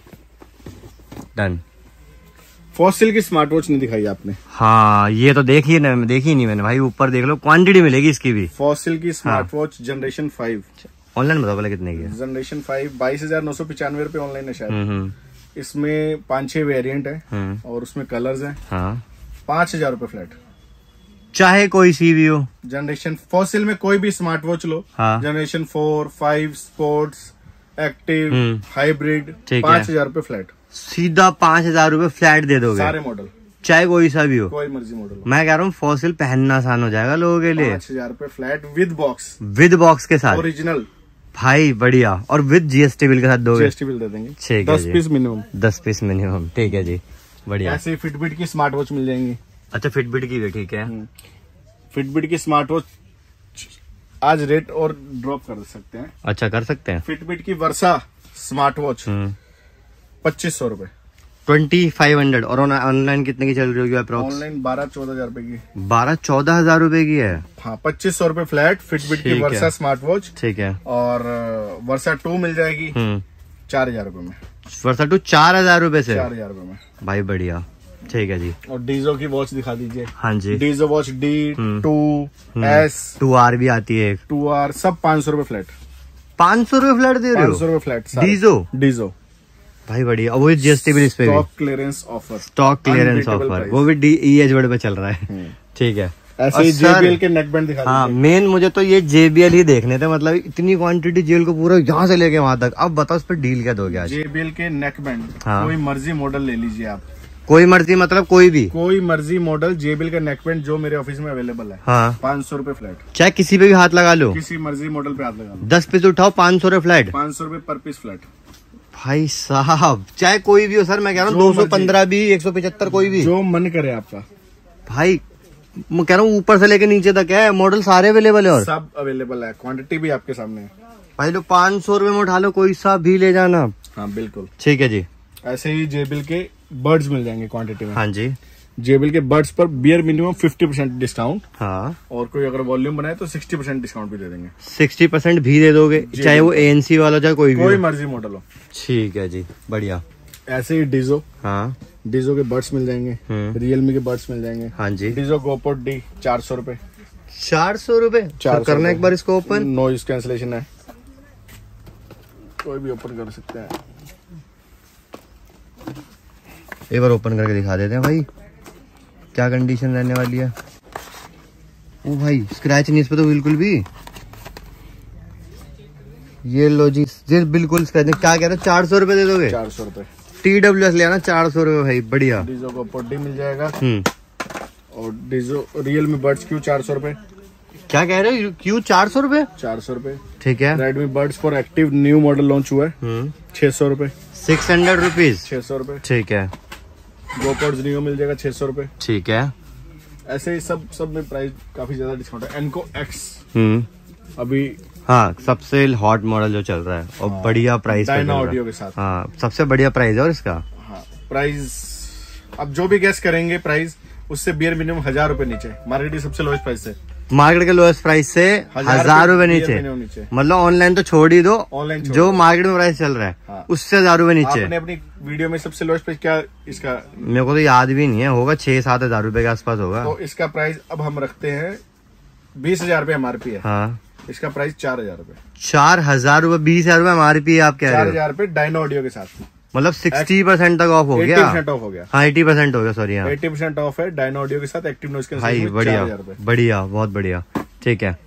Speaker 2: डन।
Speaker 1: फॉसिल की स्मार्ट वॉच नहीं दिखाई आपने?
Speaker 2: हाँ, ये तो देखी नहीं मैंने भाई। ऊपर देख लो, क्वांटिटी मिलेगी इसकी भी।
Speaker 1: फॉसिल की स्मार्ट वॉच जनरेशन 5।
Speaker 2: ऑनलाइन बताओ पहले कितने की है?
Speaker 1: जनरेशन 5 22,995 रुपए ऑनलाइन है शायद। इसमें 5-6 वेरिएंट है और उसमें कलर्स हैं।
Speaker 2: हाँ,
Speaker 1: 5000 रुपए फ्लैट,
Speaker 2: चाहे कोई सी भी हो।
Speaker 1: जनरेशन फॉसिल में कोई भी स्मार्ट वॉच लो, हाँ, जनरेशन 4, 5, स्पोर्ट्स, एक्टिव, हाइब्रिड, 5000 रुपए फ्लैट।
Speaker 2: सीधा 5000 रुपए फ्लैट दे दोगे?
Speaker 1: सारे मॉडल,
Speaker 2: चाहे कोई सा भी हो,
Speaker 1: कोई मर्जी मॉडल।
Speaker 2: मैं कह रहा हूँ फॉसिल पहनना आसान हो जाएगा लोगों के लिए।
Speaker 1: 5000 रुपए फ्लैट विद
Speaker 2: बॉक्स के साथ,
Speaker 1: ओरिजिनल
Speaker 2: भाई, बढ़िया। और विद GST बिल के साथ दोगे?
Speaker 1: GST बिल दे देंगे।
Speaker 2: ठीक है,
Speaker 1: 10 पीस मिनिमम।
Speaker 2: 10 पीस मिनिमम, ठीक है जी, बढ़िया।
Speaker 1: ऐसे फिटबिट की स्मार्ट वॉच मिल जाएंगी।
Speaker 2: अच्छा, फिटबिट की भी, ठीक है।
Speaker 1: फिटबिट की स्मार्ट वॉच आज रेट और ड्रॉप कर सकते हैं।
Speaker 2: अच्छा, कर सकते हैं।
Speaker 1: फिटबिट की वर्सा स्मार्ट वॉच 2500 रुपए।
Speaker 2: 2500। और ऑनलाइन कितने की चल रही होगी अप्रोक्स?
Speaker 1: ऑनलाइन 12-14 हजार रुपए की।
Speaker 2: 12-14 रुपए की है?
Speaker 1: हाँ, 2500 रुपए फ्लैट फिटबिट की वर्सा स्मार्ट वॉच,
Speaker 2: ठीक है।
Speaker 1: और वर्सा 2 मिल जाएगी 4000 रुपए में।
Speaker 2: वर्सा 2 4000 रुपए से?
Speaker 1: 4000 रुपए में भाई,
Speaker 2: बढ़िया, ठीक है जी।
Speaker 1: और डीजो की वॉच दिखा दीजिए।
Speaker 2: हाँ जी,
Speaker 1: डीजो वॉच D2S
Speaker 2: 2R भी आती है।
Speaker 1: 2R सब 500 रुपए फ्लैट।
Speaker 2: 500 रुपए फ्लैट दे रहे हो?
Speaker 1: 500 रुपए फ्लैट। डीजो
Speaker 2: भाई, बढ़िया। और वो GST भी इस पे?
Speaker 1: Stock clearance offer.
Speaker 2: वो भी EH वर्ल्ड पे चल रहा है, ठीक है।
Speaker 1: ऐसे ही JBL के नेकबैंड दिखा।
Speaker 2: हाँ, मेन मुझे तो ये JBL ही देखने थे। मतलब इतनी क्वांटिटी JBL को पूरा यहाँ से लेके वहां तक। अब बताओ, उस पर डील क्या दोगे आज?
Speaker 1: JBL के नेकबैंड,
Speaker 2: हाँ,
Speaker 1: कोई मर्जी मॉडल ले लीजिए आप।
Speaker 2: कोई मर्जी मतलब कोई
Speaker 1: मर्जी मॉडल JBL का नेकबैंड जो मेरे ऑफिस में अवेलेबल है, हाँ, 500 रुपए फ्लैट।
Speaker 2: चाहे किसी पे भी हाथ लगा लो,
Speaker 1: किसी मर्जी मॉडल पे हाथ लगा लो।
Speaker 2: 10 पीस उठाओ, 500 रुपए फ्लैट।
Speaker 1: 500 रुपए पर पीस फ्लैट
Speaker 2: भाई साहब। चाहे कोई भी हो सर, मैं कह रहा हूँ 215 भी, 175, कोई भी
Speaker 1: जो मन करे आपका।
Speaker 2: भाई मैं कह रहा हूँ ऊपर से लेके नीचे तक है, मॉडल सारे अवेलेबल है। और सब
Speaker 1: अवेलेबल है, क्वांटिटी भी आपके सामने है
Speaker 2: भाई। लो 500 रुपए में उठा लो, कोई सा भी ले जाना।
Speaker 1: हाँ बिल्कुल,
Speaker 2: ठीक है जी।
Speaker 1: ऐसे ही JBL के बर्ड्स मिल जाएंगे क्वांटिटी में।
Speaker 2: हाँ जी,
Speaker 1: JBL के बर्ड्स पर बियर मिनिमम 50% डिस्काउंट।
Speaker 2: हाँ,
Speaker 1: और कोई अगर वॉल्यूम बनाए तो 60% डिस्काउंट भी दे देंगे।
Speaker 2: 60% भी दे दोगे, चाहे वो ANC वाला, चाहे कोई
Speaker 1: मर्जी मॉडल हो।
Speaker 2: ठीक है जी, बढ़िया।
Speaker 1: ऐसे ही डीजो,
Speaker 2: हाँ,
Speaker 1: डीजो के बड्स मिल जाएंगे, रियलमी के बड्स मिल जाएंगे।
Speaker 2: हाँ जी।
Speaker 1: डीजो गोपोड डी 400 रुपए।
Speaker 2: 400 रुपए करना एक बार इसको ओपन।
Speaker 1: नॉइज कैंसलेशन है, कोई भी ओपन कर सकते हैं।
Speaker 2: एक बार ओपन करके दिखा देते हैं भाई क्या कंडीशन रहने वाली है। ओ भाई स्क्रैच नहीं इस पे तो बिल्कुल भी। ये लो जी बिल्कुल स्क्रैच नहीं। क्या कह रहे हो 400 रुपए दे दोगे?
Speaker 1: 400 रुपए
Speaker 2: TWS ले आना 400 रुपए भाई, बढ़िया।
Speaker 1: डीजो को पोडी मिल जाएगा। और डीजो रियलमी बड्स क्यू 400 रुपए।
Speaker 2: क्या कह रहे हो क्यू 400 रुपए?
Speaker 1: 400 रुपए।
Speaker 2: ठीक है।
Speaker 1: Redmi buds four active new model launch हुआ है 600 रुपए।
Speaker 2: 600 रुपीज।
Speaker 1: 600 रुपए।
Speaker 2: ठीक है।
Speaker 1: गोपोड्स नियो मिल जाएगा 600 रुपए।
Speaker 2: ठीक है।
Speaker 1: ऐसे ही सब में प्राइस काफी ज्यादा डिस्काउंट है। एनको एक्स अभी
Speaker 2: हाँ सबसे हॉट मॉडल जो चल रहा है और बढ़िया प्राइस
Speaker 1: डायना ऑडियो के साथ।
Speaker 2: हाँ सबसे बढ़िया प्राइस है और इसका।
Speaker 1: हाँ प्राइस अब जो भी गेस करेंगे प्राइस उससे बियर मिनिमम 1000 रुपए नीचे। मार्केट की सबसे लोएस्ट प्राइस है, मार्केट
Speaker 2: के लोएस्ट प्राइस से 1000 रुपए नीचे। मतलब ऑनलाइन तो छोड़ ही दो, ऑनलाइन जो मार्केट में प्राइस चल रहा है हाँ। उससे 1000 रुपए नीचे।
Speaker 1: आपने अपनी वीडियो में सबसे लोएस्ट प्राइस क्या इसका?
Speaker 2: मेरे को तो याद भी नहीं है, होगा 6-7 हजार रुपए के आसपास होगा।
Speaker 1: तो इसका प्राइस अब हम रखते हैं 20,000 रुपए MRP है।
Speaker 2: हाँ
Speaker 1: इसका प्राइस 4000 रुपए।
Speaker 2: 4000 रुपए 20,000 रुपए MRP है आप कह रहे हो?
Speaker 1: 4000 रुपए डायना ऑडियो के साथ। मतलब
Speaker 2: 60% तक ऑफ हो गया।
Speaker 1: 80% ऑफ हो गया।
Speaker 2: हाँ 80% हो गया, सॉरी।
Speaker 1: 80% ऑफ है डायना ऑडियो के साथ एक्टिव नॉइज कैंसलेशन।
Speaker 2: भाई बढ़िया बढ़िया बहुत बढ़िया। ठीक है।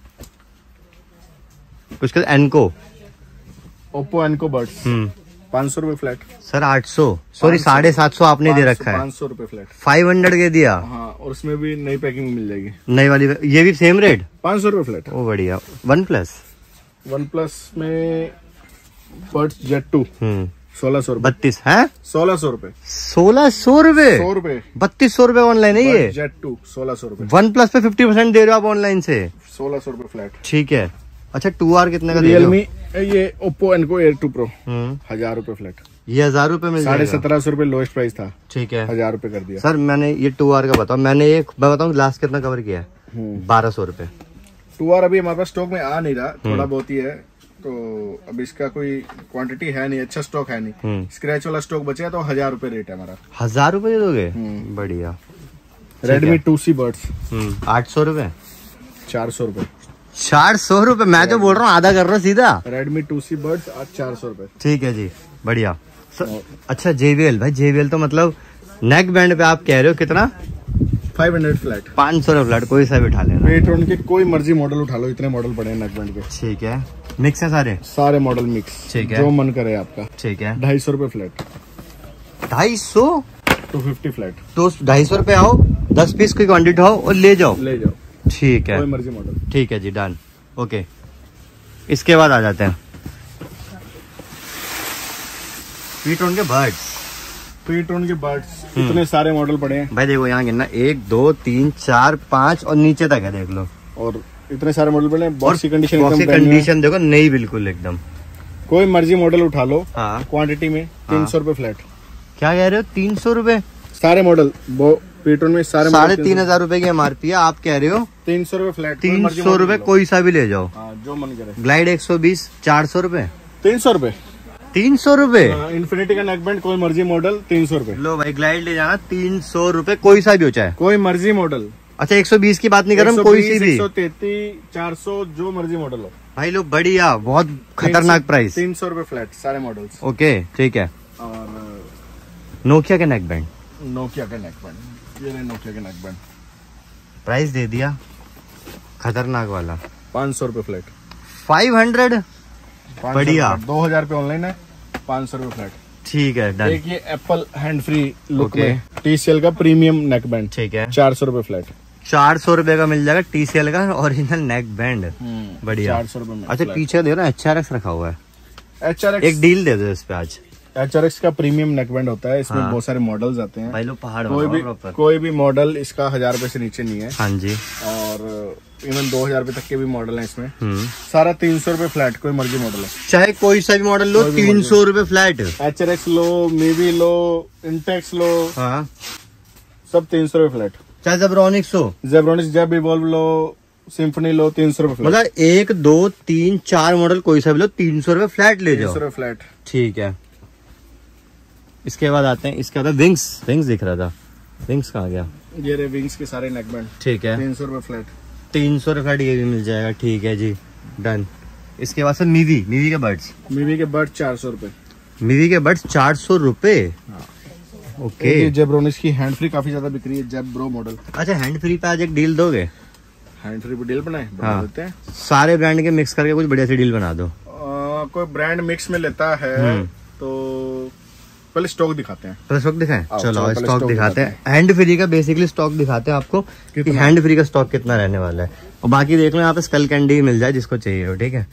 Speaker 2: उसके बाद एनको
Speaker 1: ओप्पो एनको बड्स 500 रुपए फ्लैट।
Speaker 2: सर 800 सॉरी 750 आपने दे रखा है।
Speaker 1: 500 रुपए फ्लैट।
Speaker 2: 500 के दिया।
Speaker 1: हाँ और उसमें भी नई पैकिंग मिल जाएगी,
Speaker 2: नई वाली। ये भी सेम रेट
Speaker 1: 500 रुपए फ्लैट।
Speaker 2: ओ बढ़िया। वन प्लस
Speaker 1: में बड्स जेट 2 1600 रुपए।
Speaker 2: 32 है
Speaker 1: 1600 रुपए।
Speaker 2: 1600 रुपए।
Speaker 1: 100 रुपए।
Speaker 2: 3200 रुपए ऑनलाइन है ये।
Speaker 1: जेट 2 1600 रुपए।
Speaker 2: वन प्लस पे 50% दे रहे हो आप ऑनलाइन से।
Speaker 1: 1600 रुपए फ्लैट।
Speaker 2: ठीक है। अच्छा 2R कितने का?
Speaker 1: रियलमी ये ओप्पो एनको एयर 2 प्रो 1000 रुपए फ्लैट।
Speaker 2: ये 1000 रुपए में
Speaker 1: 1750 रुपए लोएस्ट प्राइस था।
Speaker 2: ठीक है।
Speaker 1: 1000 रुपए कर दिया।
Speaker 2: सर मैंने ये 2R का बताओ, मैंने एक बताऊँ लास्ट कितना कवर किया है? 1200 रुपए।
Speaker 1: 2R अभी हमारे पास स्टॉक में आ नहीं रहा, थोड़ा बहुत ही है, तो अब इसका कोई क्वांटिटी है नहीं, अच्छा स्टॉक है नहीं। स्क्रैच वाला स्टॉक बचा तो 1000 रुपए रेट है हमारा।
Speaker 2: 1000 रुपए दे दोगे? बढ़िया।
Speaker 1: रेडमी 2C बड्स
Speaker 2: 800 रुपए।
Speaker 1: 400 रुपए।
Speaker 2: 400 रुपए? मैं तो बोल रहा हूँ आधा कर रहा हूँ सीधा।
Speaker 1: रेडमी 2C बड्स आज 400 रुपए।
Speaker 2: ठीक है जी बढ़िया। अच्छा JBL भाई, JBL तो मतलब नेक बैंड पे आप कह रहे हो कितना?
Speaker 1: 500 फ्लैट।
Speaker 2: 500 रुपए फ्लैट, कोई सा भी उठा लेना।
Speaker 1: पेट्रोन के कोई मर्जी मॉडल उठा लो, इतने मॉडल पड़े हैं नेक बैंड के।
Speaker 2: ठीक है। मिक्स है सारे
Speaker 1: मॉडल मिक्स।
Speaker 2: ठीक है।
Speaker 1: जो मन करे आपका।
Speaker 2: ठीक है।
Speaker 1: 250 रुपए फ्लैट।
Speaker 2: 250?
Speaker 1: 250 फ्लैट।
Speaker 2: तो 250 रुपए आओ, 10 पीस की क्वांटिटी हो और ले जाओ। ठीक है।
Speaker 1: कोई मर्जी मॉडल।
Speaker 2: ठीक है जी डन। ओके इसके बाद आ जाते हैं पीटोन के बर्ड्स। इतने सारे मॉडल पड़े हैं भाई। देखो यहाँ गिनना 1 2 3 4 5 और नीचे तक है, देख लो।
Speaker 1: और इतने सारे मॉडल पड़े हैं। बॉक्स की
Speaker 2: कंडीशन देखो नई बिल्कुल एकदम।
Speaker 1: कोई मर्जी मॉडल उठा लो।
Speaker 2: हाँ।
Speaker 1: क्वांटिटी में 300 रुपए फ्लैट।
Speaker 2: क्या कह रहे हो? 300 रुपए
Speaker 1: सारे मॉडल पेट्रोन में सारे
Speaker 2: 3500 रुपए की MRP है, आप कह रहे हो
Speaker 1: 300 रुपए फ्लैट।
Speaker 2: 300 रुपए कोई सा भी ले जाओ।
Speaker 1: जो मन करे।
Speaker 2: ग्लाइड 120 400 रुपए।
Speaker 1: 300 रुपए।
Speaker 2: 300 रुपए।
Speaker 1: इन्फिनिटी का नेकबैंड कोई मर्जी मॉडल 300 रुपए।
Speaker 2: लो भाई ग्लाइड ले जाना 300 रुपए, कोई सा भी हो चाहे,
Speaker 1: कोई मर्जी मॉडल।
Speaker 2: अच्छा 120 की बात नहीं कर रहा हूँ, कोई सी भी
Speaker 1: 133 400 जो मर्जी मॉडल हो
Speaker 2: भाई। लो बढ़िया, बहुत खतरनाक प्राइस।
Speaker 1: 300 रुपए फ्लैट सारे मॉडल्स।
Speaker 2: ओके ठीक है।
Speaker 1: और
Speaker 2: नोकिया के नेकबैंड।
Speaker 1: नोकिया के नेकबैंड
Speaker 2: प्राइस दे दिया खतरनाक वाला।
Speaker 1: 500 रुपए फ्लैट।
Speaker 2: 500 बढ़िया।
Speaker 1: 2000 रुपए ऑनलाइन है, 500 रुपए फ्लैट।
Speaker 2: ठीक है डन।
Speaker 1: एक ये एप्पल हैंड फ्री लुक में TCL का प्रीमियम नेक बैंड।
Speaker 2: ठीक है।
Speaker 1: 400 रुपए फ्लैट।
Speaker 2: 400 रुपए का मिल जाएगा TCL का ओरिजिनल नेक बैंड। बढ़िया।
Speaker 1: 400 रुपए में।
Speaker 2: अच्छा पीछे दे रहा HRX रखा हुआ है।
Speaker 1: HRX
Speaker 2: एक डील दे दो इस पे आज।
Speaker 1: HRX का प्रीमियम नेक बैंड होता है, इसमें बहुत सारे मॉडल्स आते हैं
Speaker 2: भाई। लो पहाड़
Speaker 1: कोई भी मॉडल इसका 1000 रुपए से नीचे नहीं है।
Speaker 2: हाँ जी।
Speaker 1: और इवन 2000 रुपए तक के भी मॉडल है इसमें। सारा 300 रुपए फ्लैट, कोई मर्जी मॉडल है,
Speaker 2: चाहे कोई सा भी मॉडल लो 300 रुपए फ्लैट।
Speaker 1: HRX लो, मीवी लो, इंटेक्स लो,
Speaker 2: हाँ
Speaker 1: सब 300 रुपए फ्लैट।
Speaker 2: चाहे जेब्रोनिक्स हो,
Speaker 1: जेब इवॉल्व लो, सिम्फनी लो, 300 रुपए फ्लैट।
Speaker 2: मतलब 1 2 3 4 मॉडल कोई सा भी लो 300 रुपए फ्लैट ले जाओ।
Speaker 1: 300 रुपए फ्लैट।
Speaker 2: ठीक है। इसके बाद आते हैं, इसके बाद विंग्स दिख रहा था, विंग्स कहाँ गया?
Speaker 1: ये रहे विंग्स के सारे नेकबैंड।
Speaker 2: ठीक है,
Speaker 1: 300 रुपए फ्लैट।
Speaker 2: 300 रुपए फ्लैट, ये भी मिल जाएगा। ठीक है जी, डन। इसके बाद से मीवी के बर्ड्स।
Speaker 1: मीवी के बर्ड 400 रुपए।
Speaker 2: मीवी के बर्ड्स 400 रुपए। ओके।
Speaker 1: जेब्रोनिक्स की हैंड फ्री काफी ज्यादा बिक रही है, जेब्रो मॉडल।
Speaker 2: अच्छा, हैंड फ्री पे आज एक डील दोगे?
Speaker 1: हैंड फ्री पे डील बना देते हैं।
Speaker 2: सारे ब्रांड के मिक्स करके कुछ बढ़िया सी डील बना दो।
Speaker 1: कोई ब्रांड मिक्स में लेता है तो पहले स्टॉक दिखाते हैं।
Speaker 2: पहले स्टॉक दिखाएं? चलो स्टॉक दिखाते हैं। हैंड फ्री का बेसिकली स्टॉक दिखाते हैं आपको कि हैंड फ्री का स्टॉक कितना रहने वाला है, और बाकी देख लो यहाँ पे स्कल कैंडी मिल जाए जिसको चाहिए हो। ठीक है,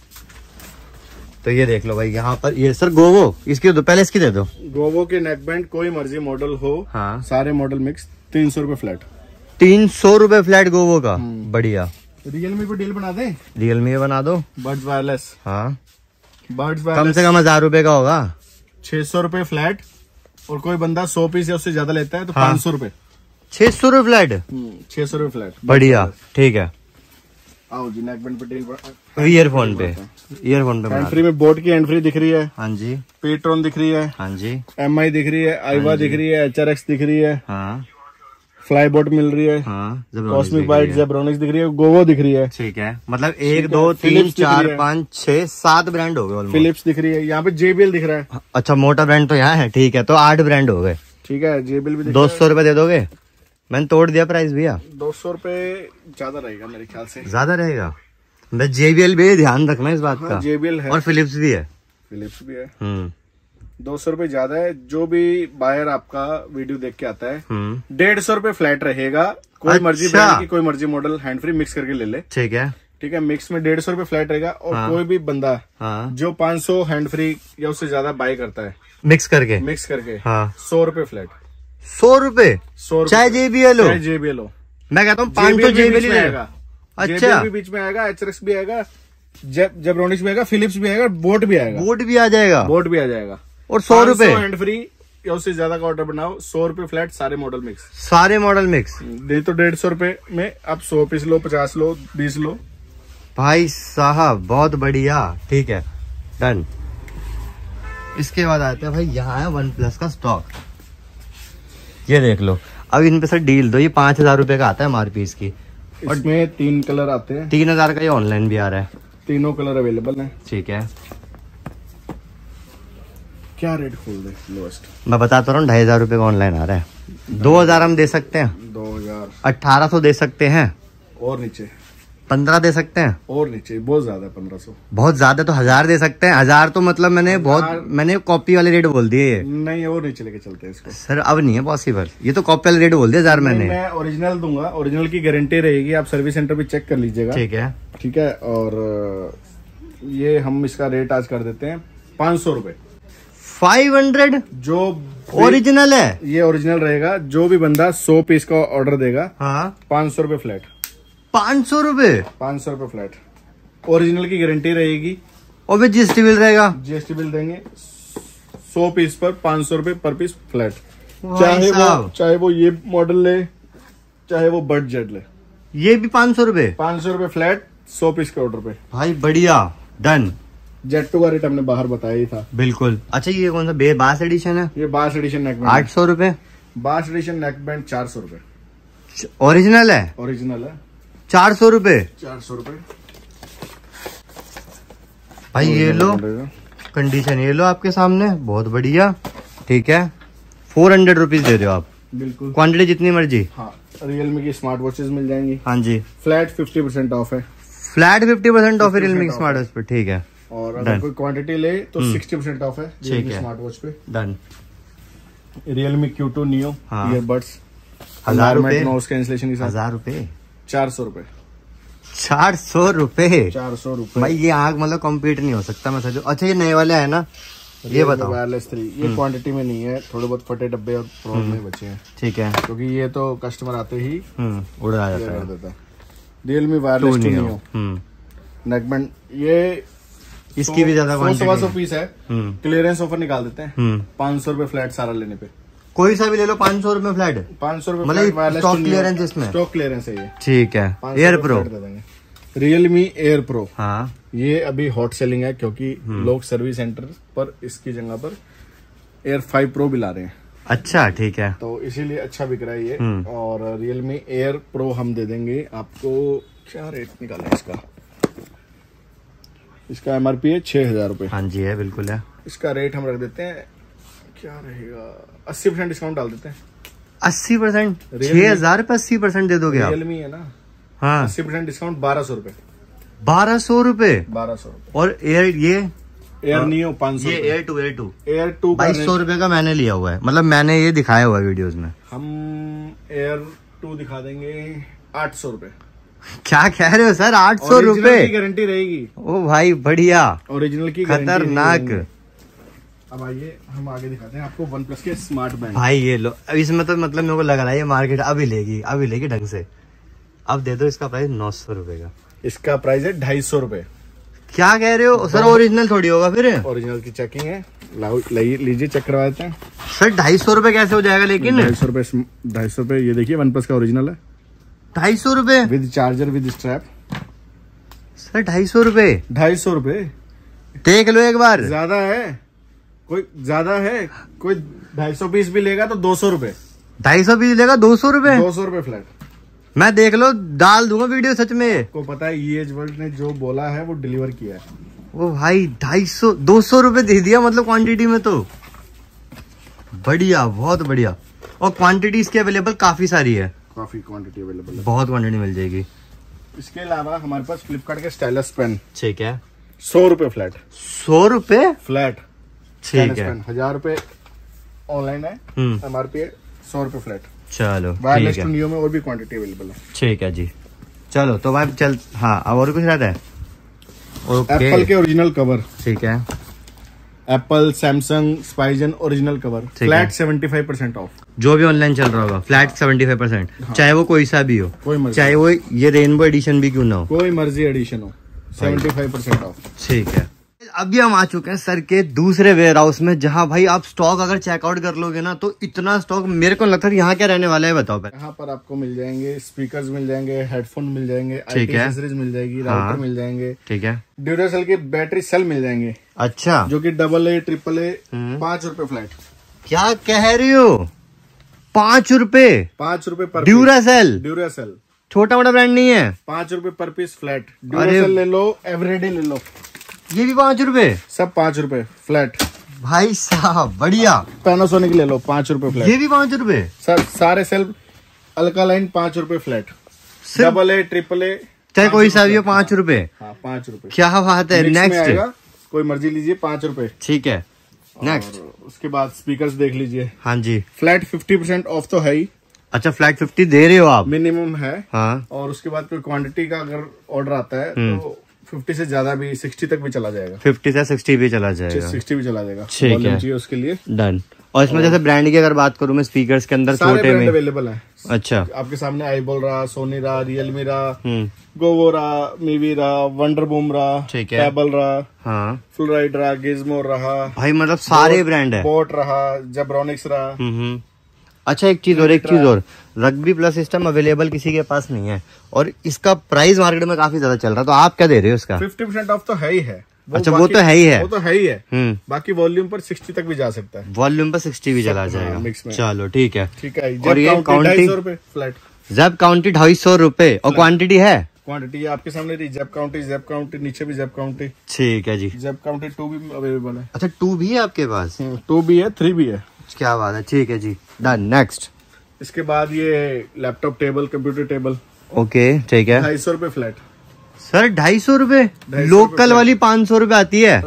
Speaker 2: तो ये देख लो भाई यहाँ पर। ये सर गोवो, इसकी दो, पहले इसकी दे दो।
Speaker 1: गोवो के नेकबैंड कोई मर्जी मॉडल हो,
Speaker 2: हाँ,
Speaker 1: सारे मॉडल मिक्स 300 रुपए फ्लैट।
Speaker 2: 300 रुपए फ्लैट गोवो का, बढ़िया।
Speaker 1: रियलमी पे डील बना दे।
Speaker 2: रियलमी बना दो।
Speaker 1: Buds wireless.
Speaker 2: हाँ,
Speaker 1: बर्ड्स वायरलेस
Speaker 2: कम से कम 1000 रुपए का होगा।
Speaker 1: 600 रुपए फ्लैट, और कोई बंदा 100 पीस या उससे ज्यादा लेता है तो 500 रुपए।
Speaker 2: 600 रुपए फ्लैट।
Speaker 1: 600 रुपए फ्लैट,
Speaker 2: बढ़िया। ठीक है,
Speaker 1: आओ जी नेकबैंड पे डील।
Speaker 2: ईयरफोन पे
Speaker 1: हैंड फ्री में बोट की हैंड फ्री दिख रही है।
Speaker 2: हाँ जी।
Speaker 1: पेट्रॉन दिख रही है।
Speaker 2: हाँ जी।
Speaker 1: MI दिख रही है, आईवा दिख रही है, HRX दिख रही है।
Speaker 2: हाँ,
Speaker 1: फ्लाई बोट मिल रही है।
Speaker 2: हाँ,
Speaker 1: कॉस्मिक बाइट, जेब्रोनिक्स दिख रही है, गोवो दिख रही है।
Speaker 2: ठीक है, मतलब 1 2 3 4 5 6 7 ब्रांड हो गए।
Speaker 1: फिलिप्स दिख रही है, यहाँ पे JBL दिख रहा है।
Speaker 2: अच्छा, मोटा ब्रांड तो यहाँ है। ठीक है, तो 8 ब्रांड हो गए।
Speaker 1: ठीक है, JBL भी
Speaker 2: 200 रुपए दे दोगे? मैंने तोड़ दिया प्राइस भैया।
Speaker 1: 200 रुपए ज्यादा रहेगा मेरे ख्याल से।
Speaker 2: ज्यादा रहेगा? JBL भी ध्यान रखना इस बात का।
Speaker 1: JBL है
Speaker 2: और फिलिप्स भी है।
Speaker 1: 200 रुपए ज्यादा है। जो भी बायर आपका वीडियो देख के आता है 150 रुपए फ्लैट रहेगा। कोई मर्जी ब्रांड की, कोई मर्जी मॉडल हैंड फ्री मिक्स करके ले ले। ठीक है, ठीक है, मिक्स में 150 रुपए फ्लैट रहेगा। और कोई भी बंदा जो 500 हैंड फ्री या उससे ज्यादा बाय करता है मिक्स करके 100 रुपए फ्लैट।
Speaker 2: 100 रुपए चाहे JBL हो। मैं कहता हूँ 500 JBL आएगा। अच्छा,
Speaker 1: भी बीच में आएगा, HRX भी आएगा, जेब्रोनिक्स भी आएगा, फिलिप्स भी आएगा, बोट भी आएगा।
Speaker 2: बोट भी आ जाएगा।
Speaker 1: और 100 रुपए हैंड फ्री या उससे ज्यादा का ऑर्डर बनाओ, 100 रुपए फ्लैट, सारे मॉडल मिक्स। नहीं तो 150 रुपए में आप 100 पीस लो, 50 लो, 20 लो।
Speaker 2: भाई साहब बहुत बढ़िया। ठीक है, डन। इसके बाद आते हैं भाई, यहाँ है OnePlus का स्टॉक। ये देख लो, अब इन पे सर डील दो। ये 5000 रुपए का आता है MRP इसकी,
Speaker 1: और इसमें 3 कलर आते हैं।
Speaker 2: 3000 का ये ऑनलाइन भी आ रहा है।
Speaker 1: तीनों कलर अवेलेबल हैं। ठीक है, क्या रेट खोल दे लोएस्ट?
Speaker 2: मैं बताता रहा हूँ, 2500 रुपए का ऑनलाइन आ रहा है। 2000 हम दे सकते हैं।
Speaker 1: 2000,
Speaker 2: 1800 दे सकते हैं।
Speaker 1: और नीचे
Speaker 2: 15 दे सकते हैं।
Speaker 1: और नीचे बहुत ज्यादा 1500।
Speaker 2: बहुत ज्यादा तो 1000 दे सकते हैं। 1000 तो मतलब मैंने कॉपी वाले रेट बोल दिए।
Speaker 1: नहीं, और नीचे लेके चलते हैं इसको।
Speaker 2: सर अब नहीं है पॉसिबल, ये तो कॉपी वाले रेट बोल दिया 1000 मैंने।
Speaker 1: मैं ओरिजिनल दूंगा, ओरिजिनल की गारंटी रहेगी। आप सर्विस सेंटर पे चेक कर लीजिएगा। ठीक है, ठीक है। और ये हम इसका रेट आज कर देते हैं 500 रुपए।
Speaker 2: 500
Speaker 1: जो
Speaker 2: ओरिजिनल है,
Speaker 1: ये ओरिजिनल रहेगा। जो भी बंदा 100 पीस का ऑर्डर देगा, हाँ, 500 रुपए फ्लैट।
Speaker 2: 500 रुपए?
Speaker 1: 500 रुपए फ्लैट। ओरिजिनल की गारंटी रहेगी।
Speaker 2: और भी GST बिल रहेगा?
Speaker 1: GST बिल देंगे। 100 पीस पर 500 रुपए पर पीस फ्लैट। चाहे वो ये मॉडल ले, चाहे वो बर्ड जेट ले,
Speaker 2: ये भी 500 रुपए।
Speaker 1: 500 रुपए फ्लैट 100 पीस के ऑर्डर पे। भाई
Speaker 2: बढ़िया, डन।
Speaker 1: जेट 2 का रेट हमने बाहर बताया ही था।
Speaker 2: बिल्कुल। अच्छा, ये कौन सा बास एडिशन है?
Speaker 1: ये बास एडिशन नेकबैंड
Speaker 2: 800 रुपए।
Speaker 1: बास एडिशन नेकबैंड 400 रुपए।
Speaker 2: ओरिजिनल है?
Speaker 1: ओरिजिनल है।
Speaker 2: 400 रुपए।
Speaker 1: 400 रुपए
Speaker 2: भाई। ये लो कंडीशन, ये लो आपके सामने, बहुत बढ़िया। ठीक है, 400 रुपीज दे दो आप। बिल्कुल, क्वांटिटी जितनी मर्जी। हाँ, रियलमी की स्मार्ट वॉचेस मिल जाएंगी। हाँ जी, फ्लैट 50% ऑफ है। फ्लैट 50% ऑफ है रियलमी की स्मार्ट वॉच पे। ठीक है, और अगर कोई क्वांटिटी ले तो 60% ऑफ है रियलमी स्मार्ट वॉच पे। Done. Realme Q2 Neo earbuds 1000 रुपए।
Speaker 1: नॉइस कैंसलेशन के साथ
Speaker 2: 1000 रुपए।
Speaker 1: 400 रुपए।
Speaker 2: 400 रुपए।
Speaker 1: 400 रुपए
Speaker 2: भाई, ये आग मतलब कम्पीट नहीं हो सकता, मैं समझो। अच्छा, ये नए वाले है ना, ये बताओ।
Speaker 1: वायरलेस 3 ये क्वांटिटी में नहीं है, थोड़े बहुत फटे डब्बे और प्रॉब्लम में बचे हैं। ठीक है, क्योंकि ये तो कस्टमर आते ही
Speaker 2: उड़ा जाता है।
Speaker 1: रियलमी वायरलेस 2 Neo नेकबैंड, ये इसकी भी ज्यादा 100 पीस है। क्लियरेंस ऑफर निकाल देते हैं। 500 रुपए फ्लैट सारा लेने पे। कोई सा भी ले लो 500 रुपए फ्लैट। 500 रुपए मतलब स्टॉक क्लियरेंस, इसमें स्टॉक क्लियरेंस है ये। ठीक है, air pro Realme air pro. हाँ, ये अभी हॉट सेलिंग है क्योंकि लोग सर्विस सेंटर पर इसकी जगह पर एयर 5 प्रो भी ला रहे हैं।
Speaker 2: अच्छा ठीक है,
Speaker 1: तो इसीलिए अच्छा बिक रहा है ये। और Realme Air Pro हम दे देंगे आपको। क्या रेट निकाला है इसका? इसका MRP है 6000 रुपए।
Speaker 2: हाँ जी है, बिल्कुल है।
Speaker 1: इसका रेट हम रख देते हैं, क्या रहेगा, 80% डिस्काउंट डाल देते हैं।
Speaker 2: 80%? 6000 पे 80% दे दोगे आप?
Speaker 1: Realme है ना।
Speaker 2: हाँ,
Speaker 1: 80% डिस्काउंट 1200 रुपए।
Speaker 2: 1200 रुपए?
Speaker 1: 1200 रुपए।
Speaker 2: और
Speaker 1: एयर नियो 500।
Speaker 2: ये Air 2
Speaker 1: Air 2
Speaker 2: 2200 रुपए का मैंने लिया हुआ है, मतलब मैंने ये दिखाया हुआ है वीडियोस में।
Speaker 1: हम Air 2 दिखा देंगे 800 रुपए।
Speaker 2: क्या कह रहे हो सर, 800 रुपए?
Speaker 1: गारंटी रहेगी।
Speaker 2: ओ भाई बढ़िया,
Speaker 1: ओरिजिनल की
Speaker 2: खतरनाक।
Speaker 1: अब आइए हम आगे दिखाते हैं आपको OnePlus के स्मार्ट बैंड।
Speaker 2: भाई ये लो, इसमें तो मतलब मेरे को लग रहा है ये मार्केट अभी लेगी ढंग से। अब दे दो, इसका प्राइस 900 रुपए का।
Speaker 1: इसका प्राइस है 250 रुपए।
Speaker 2: क्या कह रहे हो सर, ओरिजिनल थोड़ी होगा फिर?
Speaker 1: ओरिजिनल की चेकिंग है, लीजिए चेक करवा देते हैं।
Speaker 2: सर 250 रुपए कैसे हो जाएगा लेकिन?
Speaker 1: 250 रुपए, ये देखिए OnePlus का ओरिजिनल है।
Speaker 2: 250 रुपए
Speaker 1: with charger with strap.
Speaker 2: Sir 250 रुपए?
Speaker 1: 250 रुपए
Speaker 2: देख लो एक बार।
Speaker 1: ज्यादा है कोई 250 पीस भी लेगा तो 200 रुपए।
Speaker 2: 250 पीस लेगा 200 रुपए?
Speaker 1: 200 रुपए फ्लैट।
Speaker 2: मैं देख लो डाल दूंगा वीडियो सच में।
Speaker 1: को पता है EH वर्ल्ड ने जो बोला है वो डिलीवर किया है।
Speaker 2: ओ भाई 200 रुपए दे दिया, मतलब क्वांटिटी में तो बढ़िया, बहुत बढ़िया। और क्वांटिटी इसकी अवेलेबल काफी सारी है,
Speaker 1: काफी क्वांटिटी अवेलेबल है,
Speaker 2: बहुत क्वांटिटी मिल जाएगी।
Speaker 1: इसके अलावा हमारे पास फ्लिपकार्ट के स्टाइलस पेन।
Speaker 2: ठीक है,
Speaker 1: 100 रुपए फ्लैट।
Speaker 2: 100 रुपए
Speaker 1: फ्लैट?
Speaker 2: ठीक है।
Speaker 1: 1000 रुपए ऑनलाइन है, MRP है 100 रुपए फ्लैट।
Speaker 2: चलो
Speaker 1: वायरलेस टू नियो में और भी क्वांटिटी अवेलेबल है।
Speaker 2: ठीक है जी, चलो तो भाई चल। हाँ, अब और कुछ रहता है? ओके,
Speaker 1: एप्पल के ओरिजिनल कवर।
Speaker 2: ठीक है,
Speaker 1: Apple, Samsung, Spigen original cover flat 75% off.
Speaker 2: जो भी ऑनलाइन चल रहा होगा फ्लैट 75%। हाँ। चाहे वो कोई सा भी हो,
Speaker 1: कोई मर्जी,
Speaker 2: चाहे वो ये रेनबो एडिशन भी क्यों ना हो,
Speaker 1: कोई मर्जी एडिशन हो, 75% ऑफ।
Speaker 2: ठीक है। अभी हम आ चुके हैं सर के दूसरे वेयर हाउस में, जहां भाई आप स्टॉक अगर चेकआउट कर लोगे ना तो इतना स्टॉक मेरे को लगता है यहाँ क्या रहने वाला है, बताओ।
Speaker 1: यहाँ पर आपको मिल जाएंगे स्पीकर्स, मिल जाएंगे हेडफोन, मिल जाएंगे
Speaker 2: एक्सेसरीज
Speaker 1: मिल जाएगी, राउटर मिल जाएंगे,
Speaker 2: ठीक है,
Speaker 1: ड्यूरासेल के बैटरी सेल मिल जाएंगे।
Speaker 2: अच्छा,
Speaker 1: जो कि AA, AAA 5 रुपए फ्लैट।
Speaker 2: क्या कह रही हो, 5 रुपए?
Speaker 1: 5 रुपए पर
Speaker 2: ड्यूरासेल छोटा मोटा ब्रांड नहीं है।
Speaker 1: 5 रुपए पर पीस फ्लैट। ड्यूरासेल ले लो, एवरीडे ले लो,
Speaker 2: ये भी 5 रुपए?
Speaker 1: सब 5 रुपए फ्लैट।
Speaker 2: भाई साहब बढ़िया।
Speaker 1: पैनासोनिक ले लो 5 रुपए फ्लैट।
Speaker 2: ये भी 5 रुपए?
Speaker 1: सर सारे सेल अल्कालाइन 5 रुपए फ्लैट। AA, AAA
Speaker 2: चाहे कोई सा भी हो 5 रुपए।
Speaker 1: हाँ 5 रुपए।
Speaker 2: क्या बात है। नेक्स्ट
Speaker 1: कोई मर्जी लीजिए 5 रुपए।
Speaker 2: ठीक है, नेक्स्ट।
Speaker 1: उसके बाद स्पीकर्स देख लीजिए।
Speaker 2: हाँ जी,
Speaker 1: फ्लैट 50% ऑफ तो है ही।
Speaker 2: अच्छा, फ्लैट 50 दे रहे हो आप?
Speaker 1: मिनिमम है।
Speaker 2: हाँ।
Speaker 1: और उसके बाद कोई क्वांटिटी का अगर ऑर्डर आता है तो 50 से ज्यादा भी 60 तक भी चला जाएगा।
Speaker 2: 50 से 60 भी चला जाएगा।
Speaker 1: 60 भी चला जाएगा।
Speaker 2: ठीक है,
Speaker 1: चाहिए उसके लिए
Speaker 2: डन। और इसमें जैसे ब्रांड की अगर बात करूं मैं, स्पीकर्स के अंदर छोटे में
Speaker 1: अवेलेबल है।
Speaker 2: अच्छा,
Speaker 1: आपके सामने iBowl रहा, सोनी रहा, रियलमी रहा, गोवो रहा, मीवी रहा, वंडर बूम रहा, टेबल रहा,
Speaker 2: हाँ,
Speaker 1: फुलराइड रहा, गिज़मो रहा,
Speaker 2: भाई मतलब सारे ब्रांड है।
Speaker 1: बोट रहा, जेब्रॉनिक्स रहा।
Speaker 2: अच्छा, एक चीज और, रग्बी प्लस सिस्टम अवेलेबल किसी के पास नहीं है और इसका प्राइस मार्केट में काफी ज्यादा चल रहा है, तो आप क्या दे रहे हो इसका?
Speaker 1: 50% ऑफ तो है ही है।
Speaker 2: अच्छा, वो तो है ही है।
Speaker 1: वो तो है ही है। बाकी वॉल्यूम पर 60 तक भी जा सकता है।
Speaker 2: वॉल्यूम पर 60 भी चला जाएगा।
Speaker 1: मिक्स में।
Speaker 2: चलो ठीक है।
Speaker 1: और ये काउंटी 250 रुपए फ्लैट।
Speaker 2: जब काउंटी 250 रुपए। और क्वांटिटी है?
Speaker 1: क्वांटिटी आपके सामने रही, जेब काउंटी नीचे भी जेब काउंटी।
Speaker 2: ठीक है जी।
Speaker 1: जेब काउंटी 2 भी अवेलेबल है।
Speaker 2: अच्छा, 2 भी है आपके पास?
Speaker 1: 2 भी है, 3 भी है।
Speaker 2: क्या बात है, ठीक है जी, डन। नेक्स्ट।
Speaker 1: इसके बाद ये laptop table, computer table.
Speaker 2: Okay, ठीक है।
Speaker 1: 250 रुपए फ्लैट।
Speaker 2: सर 250 रुपए? लोकल वाली 500 रुपए आती है।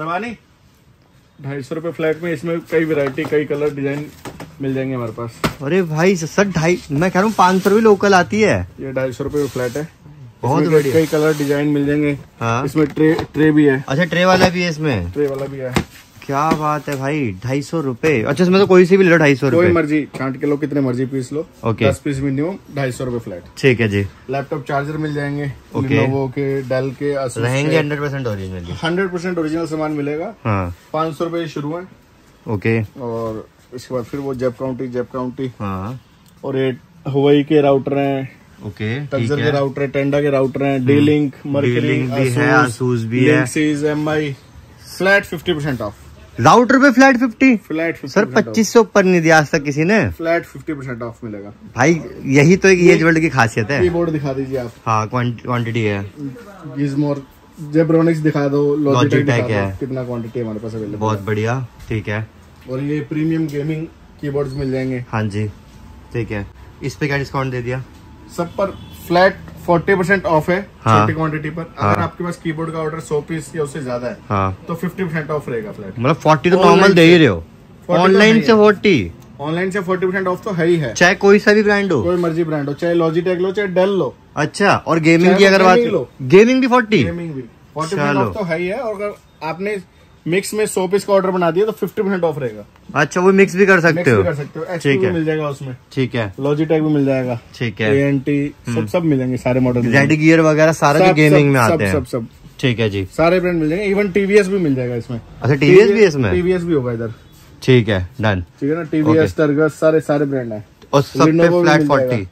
Speaker 1: 250 रुपए फ्लैट में इसमें कई वैरायटी, कई कलर, डिजाइन मिल जाएंगे हमारे पास।
Speaker 2: अरे भाई सर, मैं कह रहा हूँ 500 रुपए लोकल आती है।
Speaker 1: ये 250 रुपए फ्लैट है।
Speaker 2: बहुत बढ़िया,
Speaker 1: कई कलर डिजाइन मिल जाएंगे।
Speaker 2: हाँ।
Speaker 1: इसमें ट्रे भी है।
Speaker 2: अच्छा, ट्रे वाला भी है इसमें?
Speaker 1: ट्रे वाला भी है।
Speaker 2: क्या बात है भाई, 250 रुपए। अच्छा, इसमें तो कोई सी भी लो 250 रुपए।
Speaker 1: कोई मर्जी छांट के लो, कितने मर्जी पीस लो।
Speaker 2: ओके।
Speaker 1: 10 पीस मिनिमम 250 रुपए फ्लैट।
Speaker 2: ठीक है जी।
Speaker 1: लैपटॉप चार्जर मिल जाएंगे।
Speaker 2: ओके।
Speaker 1: लेनोवो के, डेल के, Asus
Speaker 2: रहेंगे 100% ओरिजिनल।
Speaker 1: 100% ओरिजिनल सामान मिलेगा।
Speaker 2: हाँ।
Speaker 1: 500 रुपए शुरू है।
Speaker 2: ओके।
Speaker 1: और इसके बाद फिर वो जेब काउंटी।
Speaker 2: हाँ।
Speaker 1: और ये हुआई के राउटर हैं।
Speaker 2: ओके,
Speaker 1: टक्सर के राउटर है, टेंडा के राउटर हैं, D-Link, मर्करी भी है,
Speaker 2: Asus भी है,
Speaker 1: MI। Flat 50% off.
Speaker 2: राउटर पे फ्लैट 50?
Speaker 1: फ्लैट 50
Speaker 2: सर 25 से ऊपर नहीं दिया आज तक किसी ने।
Speaker 1: फ्लैट 50% ऑफ मिलेगा
Speaker 2: भाई, यही तो एक एज वर्ल्ड की खासियत है।
Speaker 1: कीबोर्ड दिखा दीजिए आप।
Speaker 2: हाँ, क्वांटिटी है।
Speaker 1: गिज़मोर जेब्रोनिक्स दिखा दो,
Speaker 2: लॉजिटेक है,
Speaker 1: कितना क्वांटिटी हमारे पास अवेलेबल।
Speaker 2: बहुत बढ़िया, ठीक है।
Speaker 1: और ये प्रीमियम गेमिंग कीबोर्ड्स मिल जाएंगे।
Speaker 2: हाँ जी, ठीक है। इस पे क्या डिस्काउंट दे दिया?
Speaker 1: सब पर फ्लैट 40% ऑफ है।
Speaker 2: हाँ,
Speaker 1: छोटी क्वांटिटी पर।
Speaker 2: हाँ,
Speaker 1: अगर आपके पास कीबोर्ड का ऑर्डर 100 पीस या उससे ज्यादा है,
Speaker 2: हाँ,
Speaker 1: तो 50% ऑफ रहेगा फ्लैट।
Speaker 2: मतलब 40 तो नॉर्मल दे ही रहे हो, ऑनलाइन से 40?
Speaker 1: ऑनलाइन से 40% ऑफ तो है ही है,
Speaker 2: चाहे कोई सा भी ब्रांड हो,
Speaker 1: कोई मर्जी ब्रांड हो, चाहे लॉजिटेक लो चाहे डेल लो।
Speaker 2: अच्छा, और गेमिंग की अगर बात, गेमिंग भी 40?
Speaker 1: गेमिंग भी 40% ऑफ तो है ही है। और अगर आपने मिक्स में 100 पीस का ऑर्डर बना दिया तो 50% ऑफ रहेगा।
Speaker 2: अच्छा, वो मिक्स भी कर सकते हो?
Speaker 1: ठीक है, मिल जाएगा उसमें।
Speaker 2: ठीक है,
Speaker 1: लॉजिटेक भी मिल जाएगा।
Speaker 2: ठीक है,
Speaker 1: ANT सब मिलेंगे, सारे मॉडल।
Speaker 2: रेड गियर वगैरह सारा जो गेमिंग में आते हैं,
Speaker 1: सब।
Speaker 2: ठीक है जी,
Speaker 1: सारे ब्रांड मिल जाएंगे। इवन TVS भी मिल जाएगा इसमें।
Speaker 2: अच्छा, TVS भी है इसमें?
Speaker 1: TVS भी होगा इधर।
Speaker 2: ठीक है, डन।
Speaker 1: ठीक है ना, TVS, टर्गस, सारे ब्रांड है।
Speaker 2: और सब पे फ्लैट 40?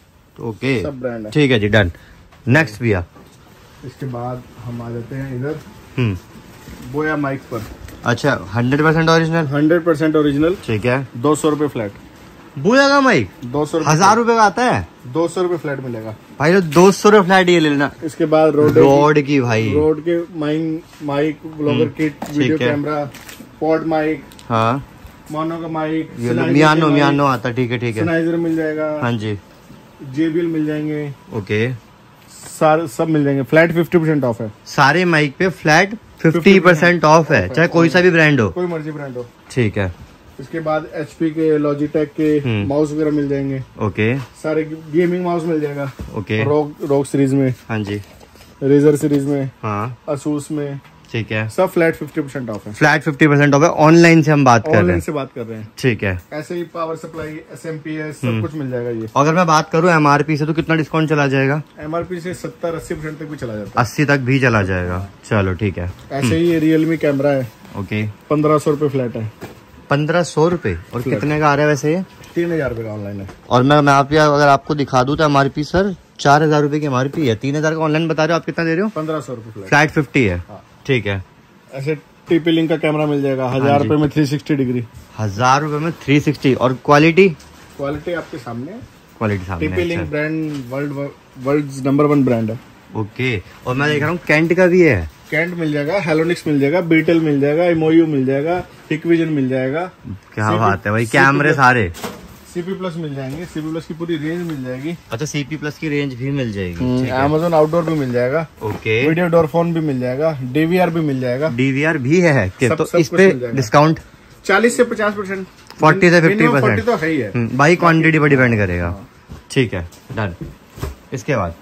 Speaker 2: ओके,
Speaker 1: सब ब्रांड है।
Speaker 2: ठीक है जी, डन। नेक्स्ट भैया,
Speaker 1: इसके बाद हम आ जाते हैं इधर बोया माइक पर।
Speaker 2: अच्छा, 100% ओरिजिनल?
Speaker 1: 100% ओरिजिनल।
Speaker 2: ठीक है,
Speaker 1: 200 रुपए फ्लैट।
Speaker 2: बोया का माइक
Speaker 1: 200
Speaker 2: 1000 रुपए का आता है?
Speaker 1: 200 रुपए फ्लैट मिलेगा
Speaker 2: भाई, तो 200 रुपए फ्लैट ये ले लेना।
Speaker 1: इसके बाद
Speaker 2: रोड की भाई,
Speaker 1: रोड के mic, blogger kit, video camera, pod mic,
Speaker 2: हाँ,
Speaker 1: मोनो का माइक,
Speaker 2: मियानो आता। ठीक है, ठीक है,
Speaker 1: सनाइजर मिल जाएगा।
Speaker 2: हाँ जी,
Speaker 1: JBL मिल जाएंगे।
Speaker 2: ओके,
Speaker 1: सारे सब मिल जाएंगे। फ्लैट 50% ऑफ है।
Speaker 2: सारे माइक पे फ्लैट 50% ऑफ है, चाहे कोई सा भी ब्रांड हो,
Speaker 1: कोई मर्जी ब्रांड हो।
Speaker 2: ठीक है।
Speaker 1: इसके बाद HP के, लॉजिटेक के माउस वगैरह मिल जाएंगे।
Speaker 2: ओके,
Speaker 1: सारे गेमिंग माउस मिल जाएगा।
Speaker 2: ओके,
Speaker 1: रोग सीरीज में,
Speaker 2: हाँ जी,
Speaker 1: रेजर सीरीज में,
Speaker 2: हाँ,
Speaker 1: असूस में,
Speaker 2: ठीक है,
Speaker 1: सब फ्लैट 50% ऑफ है।
Speaker 2: फ्लैट 50% ऑफ है। ऑनलाइन से हम बात कर रहे हैं,
Speaker 1: ऑनलाइन से बात कर रहे हैं,
Speaker 2: ठीक है।
Speaker 1: ऐसे ही पावर सप्लाई, SMPS सब कुछ मिल जाएगा ये।
Speaker 2: अगर मैं बात करूं MRP से, तो कितना डिस्काउंट चला जाएगा?
Speaker 1: MRP से 70-80% तक भी चला जाता है।
Speaker 2: 80 तक भी चला जाएगा, चलो ठीक है।
Speaker 1: ऐसे ही रियलमी कैमरा है,
Speaker 2: ओके,
Speaker 1: 1500 रुपए फ्लैट है।
Speaker 2: 1500 रुपए? और कितने का आ रहा है वैसे ये?
Speaker 1: 3000 रुपए का ऑनलाइन है।
Speaker 2: और मैं अगर आपको दिखा दूं तो MRP सर 4000 रुपए की MRP है, 3000 का ऑनलाइन बता रहे हो आप। कितना दे रहे हो?
Speaker 1: 1500 रुपए
Speaker 2: फ्लैट 50 है, ठीक है।
Speaker 1: ऐसे TP लिंक का कैमरा मिल जाएगा 1000 रुपए में 360 डिग्री।
Speaker 2: 1000 रुपए में 360। और क्वालिटी
Speaker 1: आपके सामने,
Speaker 2: क्वालिटी सामने।
Speaker 1: TP link brand world number 1 brand है।
Speaker 2: ओके, और मैं देख रहा हूँ कैंट का भी है।
Speaker 1: कैंट मिल जाएगा, हेलोनिक्स मिल जाएगा, बीटल मिल जाएगा, MOU मिल जाएगा, हिकविजन मिल जाएगा।
Speaker 2: क्या बात है भाई, कैमरे सारे।
Speaker 1: CP प्लस मिल जाएंगे, CP प्लस की पूरी रेंज मिल जाएगी।
Speaker 2: अच्छा, CP प्लस की रेंज भी मिल जाएगी।
Speaker 1: Amazon आउटडोर भी मिल जाएगा।
Speaker 2: ओके,
Speaker 1: वीडियो डोर फोन भी मिल जाएगा, DVR भी मिल जाएगा।
Speaker 2: DVR भी है तो इस पे डिस्काउंट
Speaker 1: 40 से 50%,
Speaker 2: 40 से 50%
Speaker 1: तो है ही है
Speaker 2: भाई, क्वांटिटी पर डिपेंड करेगा। ठीक है, डन। इसके बाद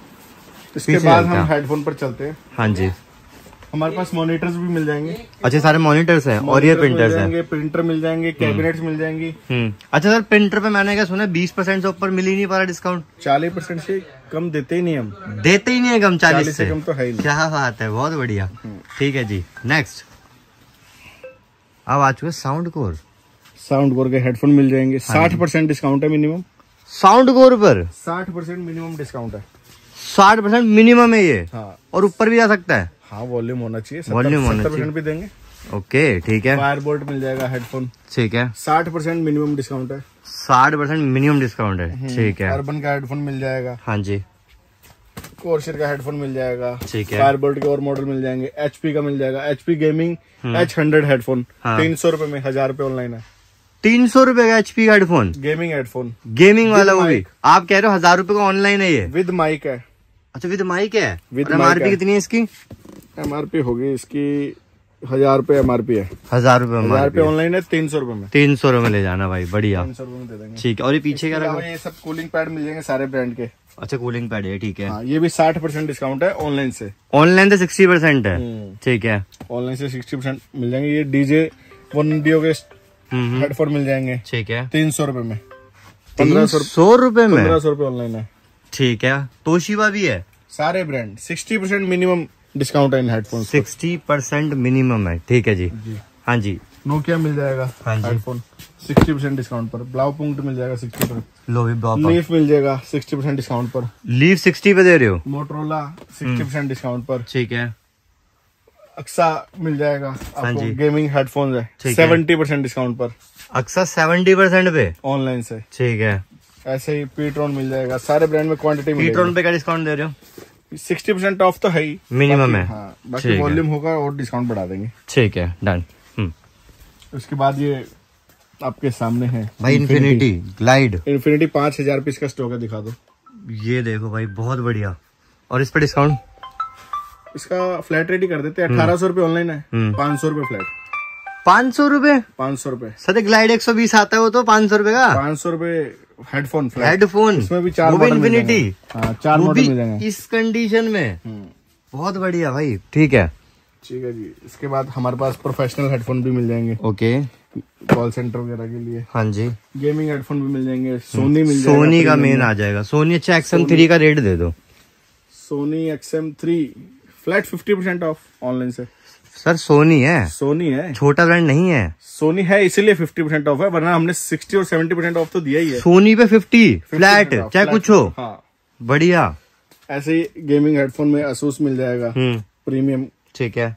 Speaker 1: हम हेडफोन पर चलते हैं।
Speaker 2: हाँ जी,
Speaker 1: हमारे पास मॉनिटर्स भी मिल जाएंगे।
Speaker 2: अच्छा, सारे मॉनिटर्स हैं और ये प्रिंटर्स हैं।
Speaker 1: प्रिंटर मिल जाएंगे, कैबिनेट्स मिल जाएंगी।
Speaker 2: अच्छा सर, प्रिंटर पे मैंने क्या सुना 20% से ऊपर मिल ही नहीं पा रहा डिस्काउंट।
Speaker 1: 40% से कम देते ही नहीं हम,
Speaker 2: देते ही नहीं है कम। 40 से
Speaker 1: कम तो है ही नहीं।
Speaker 2: क्या बात है, बहुत बढ़िया। ठीक है जी, नेक्स्ट। अब आ चुके साउंड कोर
Speaker 1: के हेडफोन मिल जाएंगे। 60% डिस्काउंट है मिनिमम।
Speaker 2: साउंड कोर पर
Speaker 1: 60% मिनिमम डिस्काउंट है।
Speaker 2: 60% मिनिमम है ये?
Speaker 1: हाँ,
Speaker 2: और ऊपर भी जा सकता है?
Speaker 1: हाँ, वॉल्यूम होना चाहिए।
Speaker 2: वॉल्यूम होना चाहिए,
Speaker 1: 70% भी देंगे।
Speaker 2: ओके, ठीक है।
Speaker 1: फायरबोल्ट मिल जाएगा हेडफोन,
Speaker 2: ठीक है।
Speaker 1: 60% मिनिमम डिस्काउंट है।
Speaker 2: 60% मिनिमम डिस्काउंट है, ठीक है।
Speaker 1: अर्बन का हेडफोन मिल जाएगा।
Speaker 2: हाँ जी,
Speaker 1: कोर्सर का हेडफोन मिल जाएगा,
Speaker 2: ठीक है।
Speaker 1: फायरबोल्ट के और मॉडल मिल जाएंगे। HP का मिल जाएगा, HP गेमिंग H100 हेडफोन 300 रुपए में, 1000 रुपए ऑनलाइन है।
Speaker 2: 300 रुपए का HP का हेडफोन,
Speaker 1: गेमिंग हेडफोन,
Speaker 2: गेमिंग वाला वो भी आप कह रहे हो 1000 रुपए का ऑनलाइन है ये?
Speaker 1: विद माइक है।
Speaker 2: अच्छा, विद माइक है।
Speaker 1: विद
Speaker 2: MRP कितनी है इसकी?
Speaker 1: MRP होगी इसकी 1000 रुपए MRP है।
Speaker 2: 1000 रुपए
Speaker 1: 1000 रुपए ऑनलाइन है, 300 रुपए में।
Speaker 2: 300 रुपए में ले जाना भाई, बढ़िया।
Speaker 1: 300 रुपए में दे देंगे,
Speaker 2: ठीक है। और ये पीछे क्या रखा?
Speaker 1: ये सब कूलिंग पैड मिल जाएंगे सारे ब्रांड के।
Speaker 2: अच्छा, कूलिंग पैड है, ठीक है।
Speaker 1: हाँ, ये भी 60% डिस्काउंट है ऑनलाइन से।
Speaker 2: ऑनलाइन से 60% है, ठीक है।
Speaker 1: ऑनलाइन से 60% मिल जाएंगे। ये DJ 1DO के हेडफोन मिल जाएंगे, ठीक है, 300 रुपए में।
Speaker 2: 1500 रुपए में,
Speaker 1: 1500 रुपए ऑनलाइन है,
Speaker 2: ठीक है। तोशिबा भी है,
Speaker 1: सारे ब्रांड। 60% मिनिमम डिस्काउंट है इन हेडफोन।
Speaker 2: 60% मिनिमम है, ठीक है जी। हाँ जी,
Speaker 1: नोकिया मिल जाएगा हेडफोन 60% डिस्काउंट पर। ब्लाउपुंक्ट मिल जाएगा 60%। लीफ मिल जाएगा 60% डिस्काउंट पर।
Speaker 2: लीफ 60 पे दे रहे हो?
Speaker 1: मोटरोला 60% डिस्काउंट पर,
Speaker 2: ठीक है।
Speaker 1: अक्सा मिल जाएगा आपको, गेमिंग हेडफोन है 70% डिस्काउंट पर।
Speaker 2: अक्सा 70% पे
Speaker 1: ऑनलाइन से,
Speaker 2: ठीक है।
Speaker 1: ऐसे ही पीट्रॉन मिल जाएगा, सारे ब्रांड में क्वांटिटी मिलेगी।
Speaker 2: पीट्रॉन पे क्या डिस्काउंट दे रहे हो?
Speaker 1: 60% ऑफ तो है ही,
Speaker 2: मिनिमम है।
Speaker 1: हाँ, बाकी वॉल्यूम होगा और डिस्काउंट बढ़ा देंगे।
Speaker 2: ठीक है, डन।
Speaker 1: उसके बाद ये आपके सामने है
Speaker 2: भाई इन्फिनिटी ग्लाइड।
Speaker 1: इन्फिनिटी 5000 पीस का स्टॉक है, दिखा दो।
Speaker 2: ये देखो भाई, बहुत बढ़िया। और इस पे डिस्काउंट?
Speaker 1: इसका फ्लैट रेट ही कर देते हैं, 1800 रुपए ऑनलाइन है, 500 रुपए फ्लैट।
Speaker 2: 500 रुपए?
Speaker 1: 500 रुपए
Speaker 2: सर, ग्लाइड 120 आता है, वो तो 500 रुपए का।
Speaker 1: 500 रुपए हेडफोन,
Speaker 2: इसमें भी
Speaker 1: 4
Speaker 2: मॉडल इन्फिनिटी,
Speaker 1: 4 मॉडल मिल जाएंगे
Speaker 2: इस कंडीशन में। बहुत बढ़िया भाई, ठीक है।
Speaker 1: ठीक है जी। इसके बाद हमारे पास प्रोफेशनल हेडफोन भी मिल जाएंगे।
Speaker 2: ओके,
Speaker 1: कॉल सेंटर वगैरह के लिए।
Speaker 2: हाँ जी।
Speaker 1: गेमिंग हेडफोन भी मिल जाएंगे। सोनी मिल जाएगा,
Speaker 2: सोनी का मेन आ जाएगा। सोनी XM3 का रेट दे दो।
Speaker 1: Sony XM3 flat 50% off online से।
Speaker 2: सर सोनी है,
Speaker 1: सोनी है,
Speaker 2: छोटा ब्रांड नहीं है।
Speaker 1: सोनी है इसीलिए 50% ऑफ है, वरना हमने 60 और 70% ऑफ तो दिया ही है।
Speaker 2: सोनी पे 50 फ्लैट, चाहे कुछ हो।
Speaker 1: हाँ,
Speaker 2: बढ़िया।
Speaker 1: ऐसे ही गेमिंग हेडफोन में असूस मिल जाएगा प्रीमियम,
Speaker 2: ठीक है।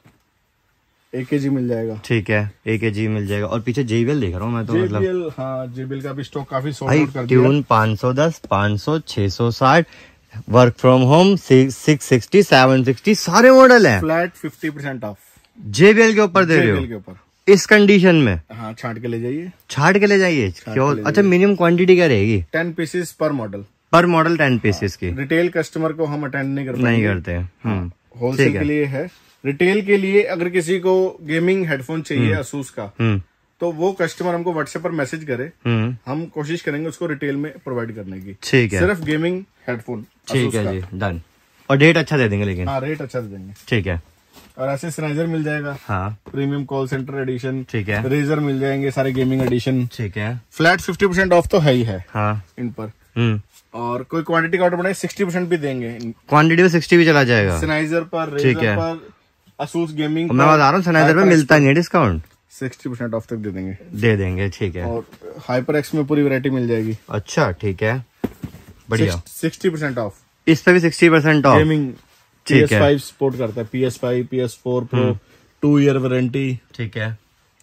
Speaker 1: AKG मिल जाएगा,
Speaker 2: ठीक है, AKG मिल जाएगा। और पीछे JBL देख रहा हूँ मैं तो,
Speaker 1: JBL, हाँ JBL का भी स्टॉक काफी सॉर्ट आउट कर दिया।
Speaker 2: ट्यून 510, 500, 660, वर्क फ्रॉम होम 660, 760, सारे मॉडल हैं।
Speaker 1: फ्लैट 50% ऑफ
Speaker 2: JBL के ऊपर दे रहे हो?
Speaker 1: JBL के ऊपर,
Speaker 2: इस कंडीशन में?
Speaker 1: हाँ, छाट के ले जाइए।
Speaker 2: छाट के ले जाइए, क्यों? अच्छा, मिनिमम क्वांटिटी क्या रहेगी?
Speaker 1: 10 पीसेस पर मॉडल।
Speaker 2: पर मॉडल 10 पीसेस की।
Speaker 1: रिटेल कस्टमर को हम अटेंड नहीं
Speaker 2: करते हैं।
Speaker 1: होलसेल के लिए है। रिटेल के लिए अगर किसी को गेमिंग हेडफोन चाहिए असूस का, तो वो कस्टमर हमको व्हाट्सएप पर मैसेज करे, हम कोशिश करेंगे उसको रिटेल में प्रोवाइड करने की। ठीक है, सिर्फ गेमिंग हेडफोन।
Speaker 2: ठीक है जी, डन। और रेट अच्छा दे देंगे लेकिन?
Speaker 1: हाँ, रेट अच्छा दे देंगे।
Speaker 2: ठीक है।
Speaker 1: और ऐसे सैनिटाइजर मिल जाएगा, हाँ, प्रीमियम कॉल सेंटर एडिशन,
Speaker 2: ठीक है।
Speaker 1: रेजर मिल जाएंगे, सारे गेमिंग एडिशन,
Speaker 2: ठीक है।
Speaker 1: फ्लैट 50% ऑफ तो है ही है,
Speaker 2: हाँ,
Speaker 1: इन पर। और कोई क्वांटिटी का ऑर्डर बनाए 60% भी देंगे।
Speaker 2: क्वांटिटी में 60 भी चला जाएगा।
Speaker 1: सैनिटाइजर पर, रेजर पर, असूस गेमिंग।
Speaker 2: मैं बता रहा हूँ, सैनिटाइजर पे मिलता नहीं है डिस्काउंट।
Speaker 1: 60% ऑफ तक दे देंगे।
Speaker 2: ठीक है।
Speaker 1: और हाइपर एक्स में पूरी वैरायटी मिल जाएगी।
Speaker 2: अच्छा, ठीक है, बढ़िया।
Speaker 1: 60% ऑफ।
Speaker 2: इस पे भी 60% ऑफ।
Speaker 1: गेमिंग PS5 सपोर्ट करता है, PS5, PS4 Pro 2 year warranty. ठीक है,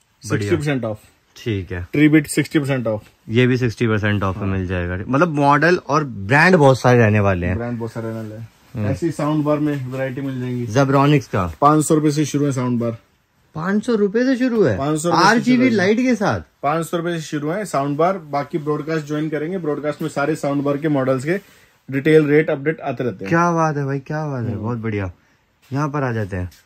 Speaker 1: 60% ऑफ। ठीक है। Tribit 60% off. ये भी 60% ऑफ में मिल जाएगा। मतलब मॉडल और ब्रांड बहुत सारे रहने वाले हैं। ब्रांड बहुत सारे रहने वाले हैं। ऐसी साउंड बार में वैरायटी मिल जाएगी। ज़ेब्रॉनिक्स का 500 रुपए से शुरू है साउंड बार। 500 रुपए से शुरू है? 500 RGB लाइट के साथ 500 रुपए से शुरू है साउंड बार। बाकी ब्रॉडकास्ट ज्वाइन करेंगे, ब्रॉडकास्ट में सारे साउंड बार के मॉडल्स के डिटेल रेट अपडेट आते रहते हैं। क्या बात है भाई, क्या बात है, बहुत बढ़िया। यहाँ पर आ जाते हैं।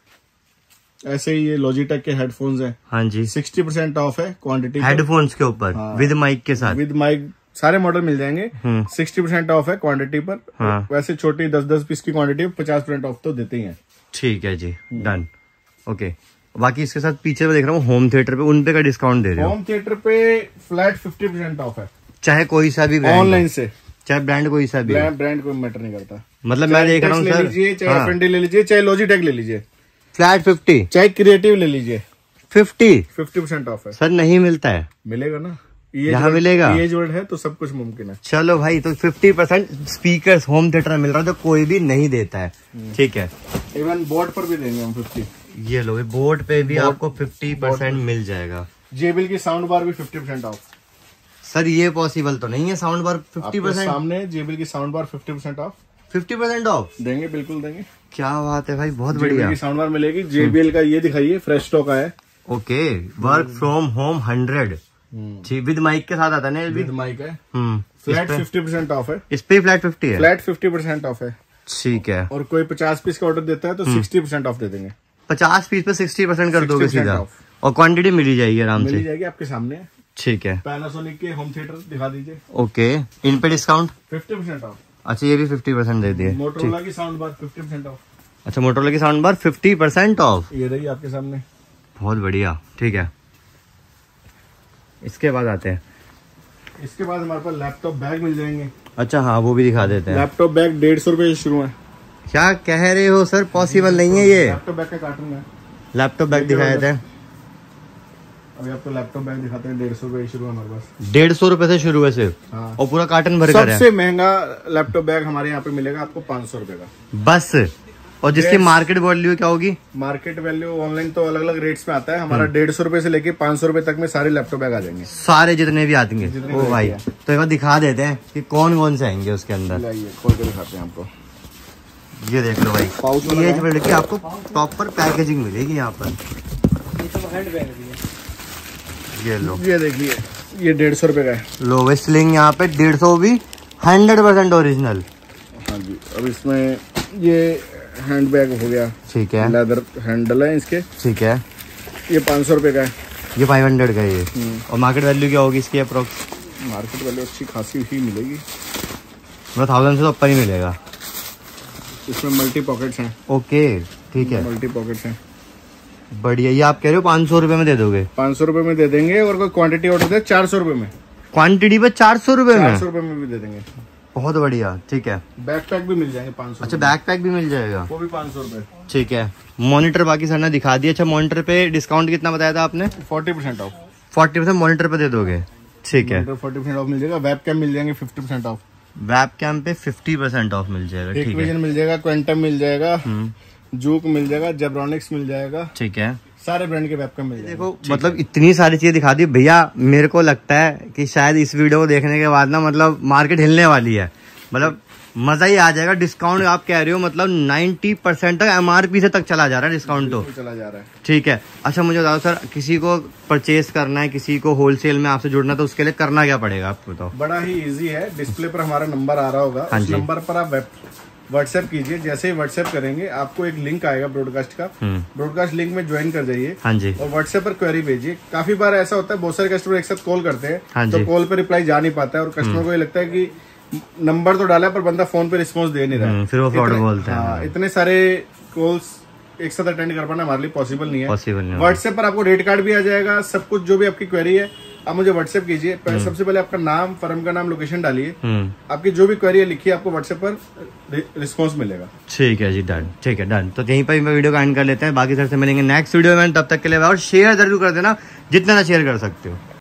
Speaker 1: ऐसे ही ये लॉजिटेक के हेडफोन्स हैं। हाँ जी, 60% ऑफ है क्वांटिटी हेडफोन्स के ऊपर। हाँ, विद माइक के साथ, विद माइक सारे मॉडल मिल जाएंगे। 60% ऑफ है क्वांटिटी पर। हाँ। वैसे छोटी 10-10 पीस की क्वांटिटी 50% ऑफ तो देते ही हैं। ठीक है जी, डन, ओके। बाकी इसके साथ पीछे में देख रहा हूँ होम थिएटर पे, उन पे का डिस्काउंट दे रहे हो? होम थिएटर पे फ्लैट 50% ऑफ है, चाहे कोई सा भी ऑनलाइन से, चाहे ब्रांड कोई सा भी। ब्रांड कोई मैटर नहीं करता। मतलब मैं देख रहा हूँ सर, चाहे एफएनडी ले लीजिए, चाहे लॉजिटेक ले लीजिए, फ्लैट 50। चाहे क्रिएटिव ले लीजिए, 50% ऑफ है। सर नहीं मिलता है? मिलेगा ना, यहाँ मिलेगा। एज वर्ल्ड है तो सब कुछ मुमकिन है। चलो भाई, तो 50% स्पीकर होम थिएटर में मिल रहा है, तो कोई भी नहीं देता है। ठीक है, इवन बोर्ड पर भी देंगे हम 50। ये लो, बोर्ड पे भी आपको 50% मिल जाएगा। जेबीएल की साउंड बार भी 50% ऑफ। सर ये पॉसिबल तो नहीं है, साउंड बार 50%? सामने जेबीएल की साउंड बार 50% ऑफ। 50% ऑफ देंगे, बिल्कुल देंगे। क्या बात है भाई, बहुत बढ़िया। की साउंड बार मिलेगी। जेबीएल का ये दिखाइए, फ्रेश स्टॉक है। ओके, वर्क फ्रॉम होम 100 जी, विद माइक के साथ आता है ना? विद माइक है। फ्लैट 50% ऑफ है। इस पे फ्लैट 50 है? फ्लैट 50% ऑफ है। ठीक है। और कोई 50 पीस का ऑर्डर देता है तो 60% ऑफ दे देंगे। 50 पीस पे 60% कर दोगे सीधा, और क्वांटिटी मिली जाएगी आराम से? मिल जाएगी आपके सामने। ठीक है। पैनासोनिक के होम थिएटर दिखा दीजिए। ओके, इन पे डिस्काउंट 50% ऑफ। अच्छा, ये भी 50% दे दिए। मोटरोला की साउंड बार 50% ऑफ। अच्छा, मोटरोला की साउंड बार 50% ऑफ, ये रही आपके सामने। बहुत बढ़िया, ठीक है। इसके बाद आते हैं, इसके बाद हमारे पास लैपटॉप बैग मिल जाएंगे। अच्छा हाँ, वो भी दिखा देते हैं। लैपटॉप बैग 150 रुपए से शुरू है। क्या कह रहे हो सर, पॉसिबल नहीं है ये? लैपटॉप बैग का कार्टून है। लैपटॉप बैग दिखाए थे अभी आपको। लैपटॉप बैग दिखाते हैं, 150 रुपए शुरू है हमारे पास। 150 रुपए से शुरू है सिर्फ? हाँ। और पूरा कार्टन भर कर है। सबसे महंगा लैपटॉप बैग हमारे यहाँ पे मिलेगा आपको 500 रुपए का बस।
Speaker 2: और जिसकी मार्केट वैल्यू क्या होगी?
Speaker 1: मार्केट वैल्यू ऑनलाइन तो अलग अलग रेट्स में आता है, हमारा 150 रुपए से लेके 500 रुपए तक में सारे लैपटॉप बैग आ जाएंगे,
Speaker 2: सारे जितने भी आते हैं। ओ भाई, तो एक बार दिखा देते हैं कि कौन कौन से आएंगे उसके अंदर।
Speaker 1: खोल के दिखाते हैं आपको।
Speaker 2: ये देख लो भाई, ये जो लड़की आपको प्रॉपर पैकेजिंग मिलेगी यहाँ पर। ये लो,
Speaker 1: ये देखिए, ये 150 रुपए का है।
Speaker 2: लो स्लिंग यहाँ पे 150 भी 100% ओरिजिनल।
Speaker 1: हाँ जी। अब इसमें ये हैंड बैग हो गया,
Speaker 2: ठीक है,
Speaker 1: लेदर हैंडल है इसके,
Speaker 2: ठीक है।
Speaker 1: ये 500 रुपए का है।
Speaker 2: ये 500 का है ये। और मार्केट वैल्यू क्या होगी इसकी अप्रोक्स?
Speaker 1: मार्केट वैल्यू अच्छी खासी ही मिलेगी,
Speaker 2: 1000 से तो ऊपर ही मिलेगा।
Speaker 1: इसमें मल्टी पॉकेट्स हैं।
Speaker 2: ओके, ठीक है,
Speaker 1: मल्टी पॉकेट्स हैं,
Speaker 2: बढ़िया। ये आप कह रहे हो 500 रुपए में दे दोगे?
Speaker 1: 500 रुपए में दे देंगे, और कोई क्वांटिटी ऑर्डर दे 400 रुपए में।
Speaker 2: क्वांटिटी पे 400 रुपए में?
Speaker 1: 400 रुपए में भी दे देंगे।
Speaker 2: बहुत बढ़िया, ठीक है।
Speaker 1: बैक पैक भी मिल जाएंगे 500।
Speaker 2: अच्छा, बैक पैक भी मिल जाएगा,
Speaker 1: वो भी 500 रुपए,
Speaker 2: ठीक है। मॉनिटर बाकी सर ने दिखा दिया। अच्छा, मॉनिटर पे डिस्काउंट कितना बताया था आपने?
Speaker 1: 40% ऑफ।
Speaker 2: 40% मॉनिटर पे दे दोगे, ठीक है।
Speaker 1: 40% ऑफ मिल जाएगा। वेब कैम मिल जाएंगे 50% ऑफ।
Speaker 2: वेब कैम पे 50% ऑफ मिल जाएगा, ठीक है।
Speaker 1: मिल जाएगा, क्वांटम मिल जाएगा, जूक मिल जाएगा, जेब्रॉनिक्स मिल जाएगा,
Speaker 2: ठीक है।
Speaker 1: सारे ब्रांड के वेबकैम मिल जाएगा।
Speaker 2: देखो, मतलब इतनी सारी चीजें दिखा दी भैया। मेरे को लगता है कि शायद इस वीडियो को देखने के बाद ना, मतलब मार्केट हिलने वाली है, मतलब मजा ही आ जाएगा। डिस्काउंट आप कह रहे हो मतलब 90% तक MRP से तक चला जा रहा है डिस्काउंट, तो
Speaker 1: चला जा रहा है,
Speaker 2: ठीक है। अच्छा, मुझे बताओ सर, किसी को परचेज करना है, किसी को होलसेल में आपसे जुड़ना, तो उसके लिए करना क्या पड़ेगा आपको? बताओ।
Speaker 1: बड़ा ही इजी है, डिस्प्ले पर हमारा नंबर आ रहा होगा, उस नंबर पर आप व्हाट्सएप कीजिए। जैसे ही व्हाट्सएप करेंगे, आपको एक लिंक आएगा ब्रॉडकास्ट का, ब्रॉडकास्ट लिंक में ज्वाइन कर जाइए।
Speaker 2: हाँ जी।
Speaker 1: और व्हाट्सएप पर क्वेरी भेजिए। काफी बार ऐसा होता है, बहुत सारे कस्टमर एक साथ कॉल करते हैं, तो कॉल पे रिप्लाई जा नहीं पाता है, और कस्टमर को ये लगता है कि नंबर तो डाला पर बंदा फोन पे रिस्पॉन्स दे नहीं रहा है,
Speaker 2: फिर वो फ्रॉड बोलते हैं।
Speaker 1: इतने सारे कॉल्स एक साथ अटेंड कर पाना हमारे लिए पॉसिबल नहीं है। व्हाट्सएप पर आपको रेट कार्ड भी आ जाएगा, सब कुछ जो भी आपकी क्वेरी है आप मुझे व्हाट्सएप कीजिए। सबसे पहले आपका नाम, फर्म का नाम, लोकेशन डालिए, आपकी जो भी क्वेरी है लिखिए, आपको व्हाट्सएप पर रिस्पॉन्स मिलेगा।
Speaker 2: ठीक है जी, डन, ठीक है, डन। तो यहीं पर वीडियो का एंड कर लेते हैं, बाकी सर से मिलेंगे नेक्स्ट वीडियो में। तब तक के लिए और शेयर जरूर कर देना, जितना ना शेयर कर सकते हो।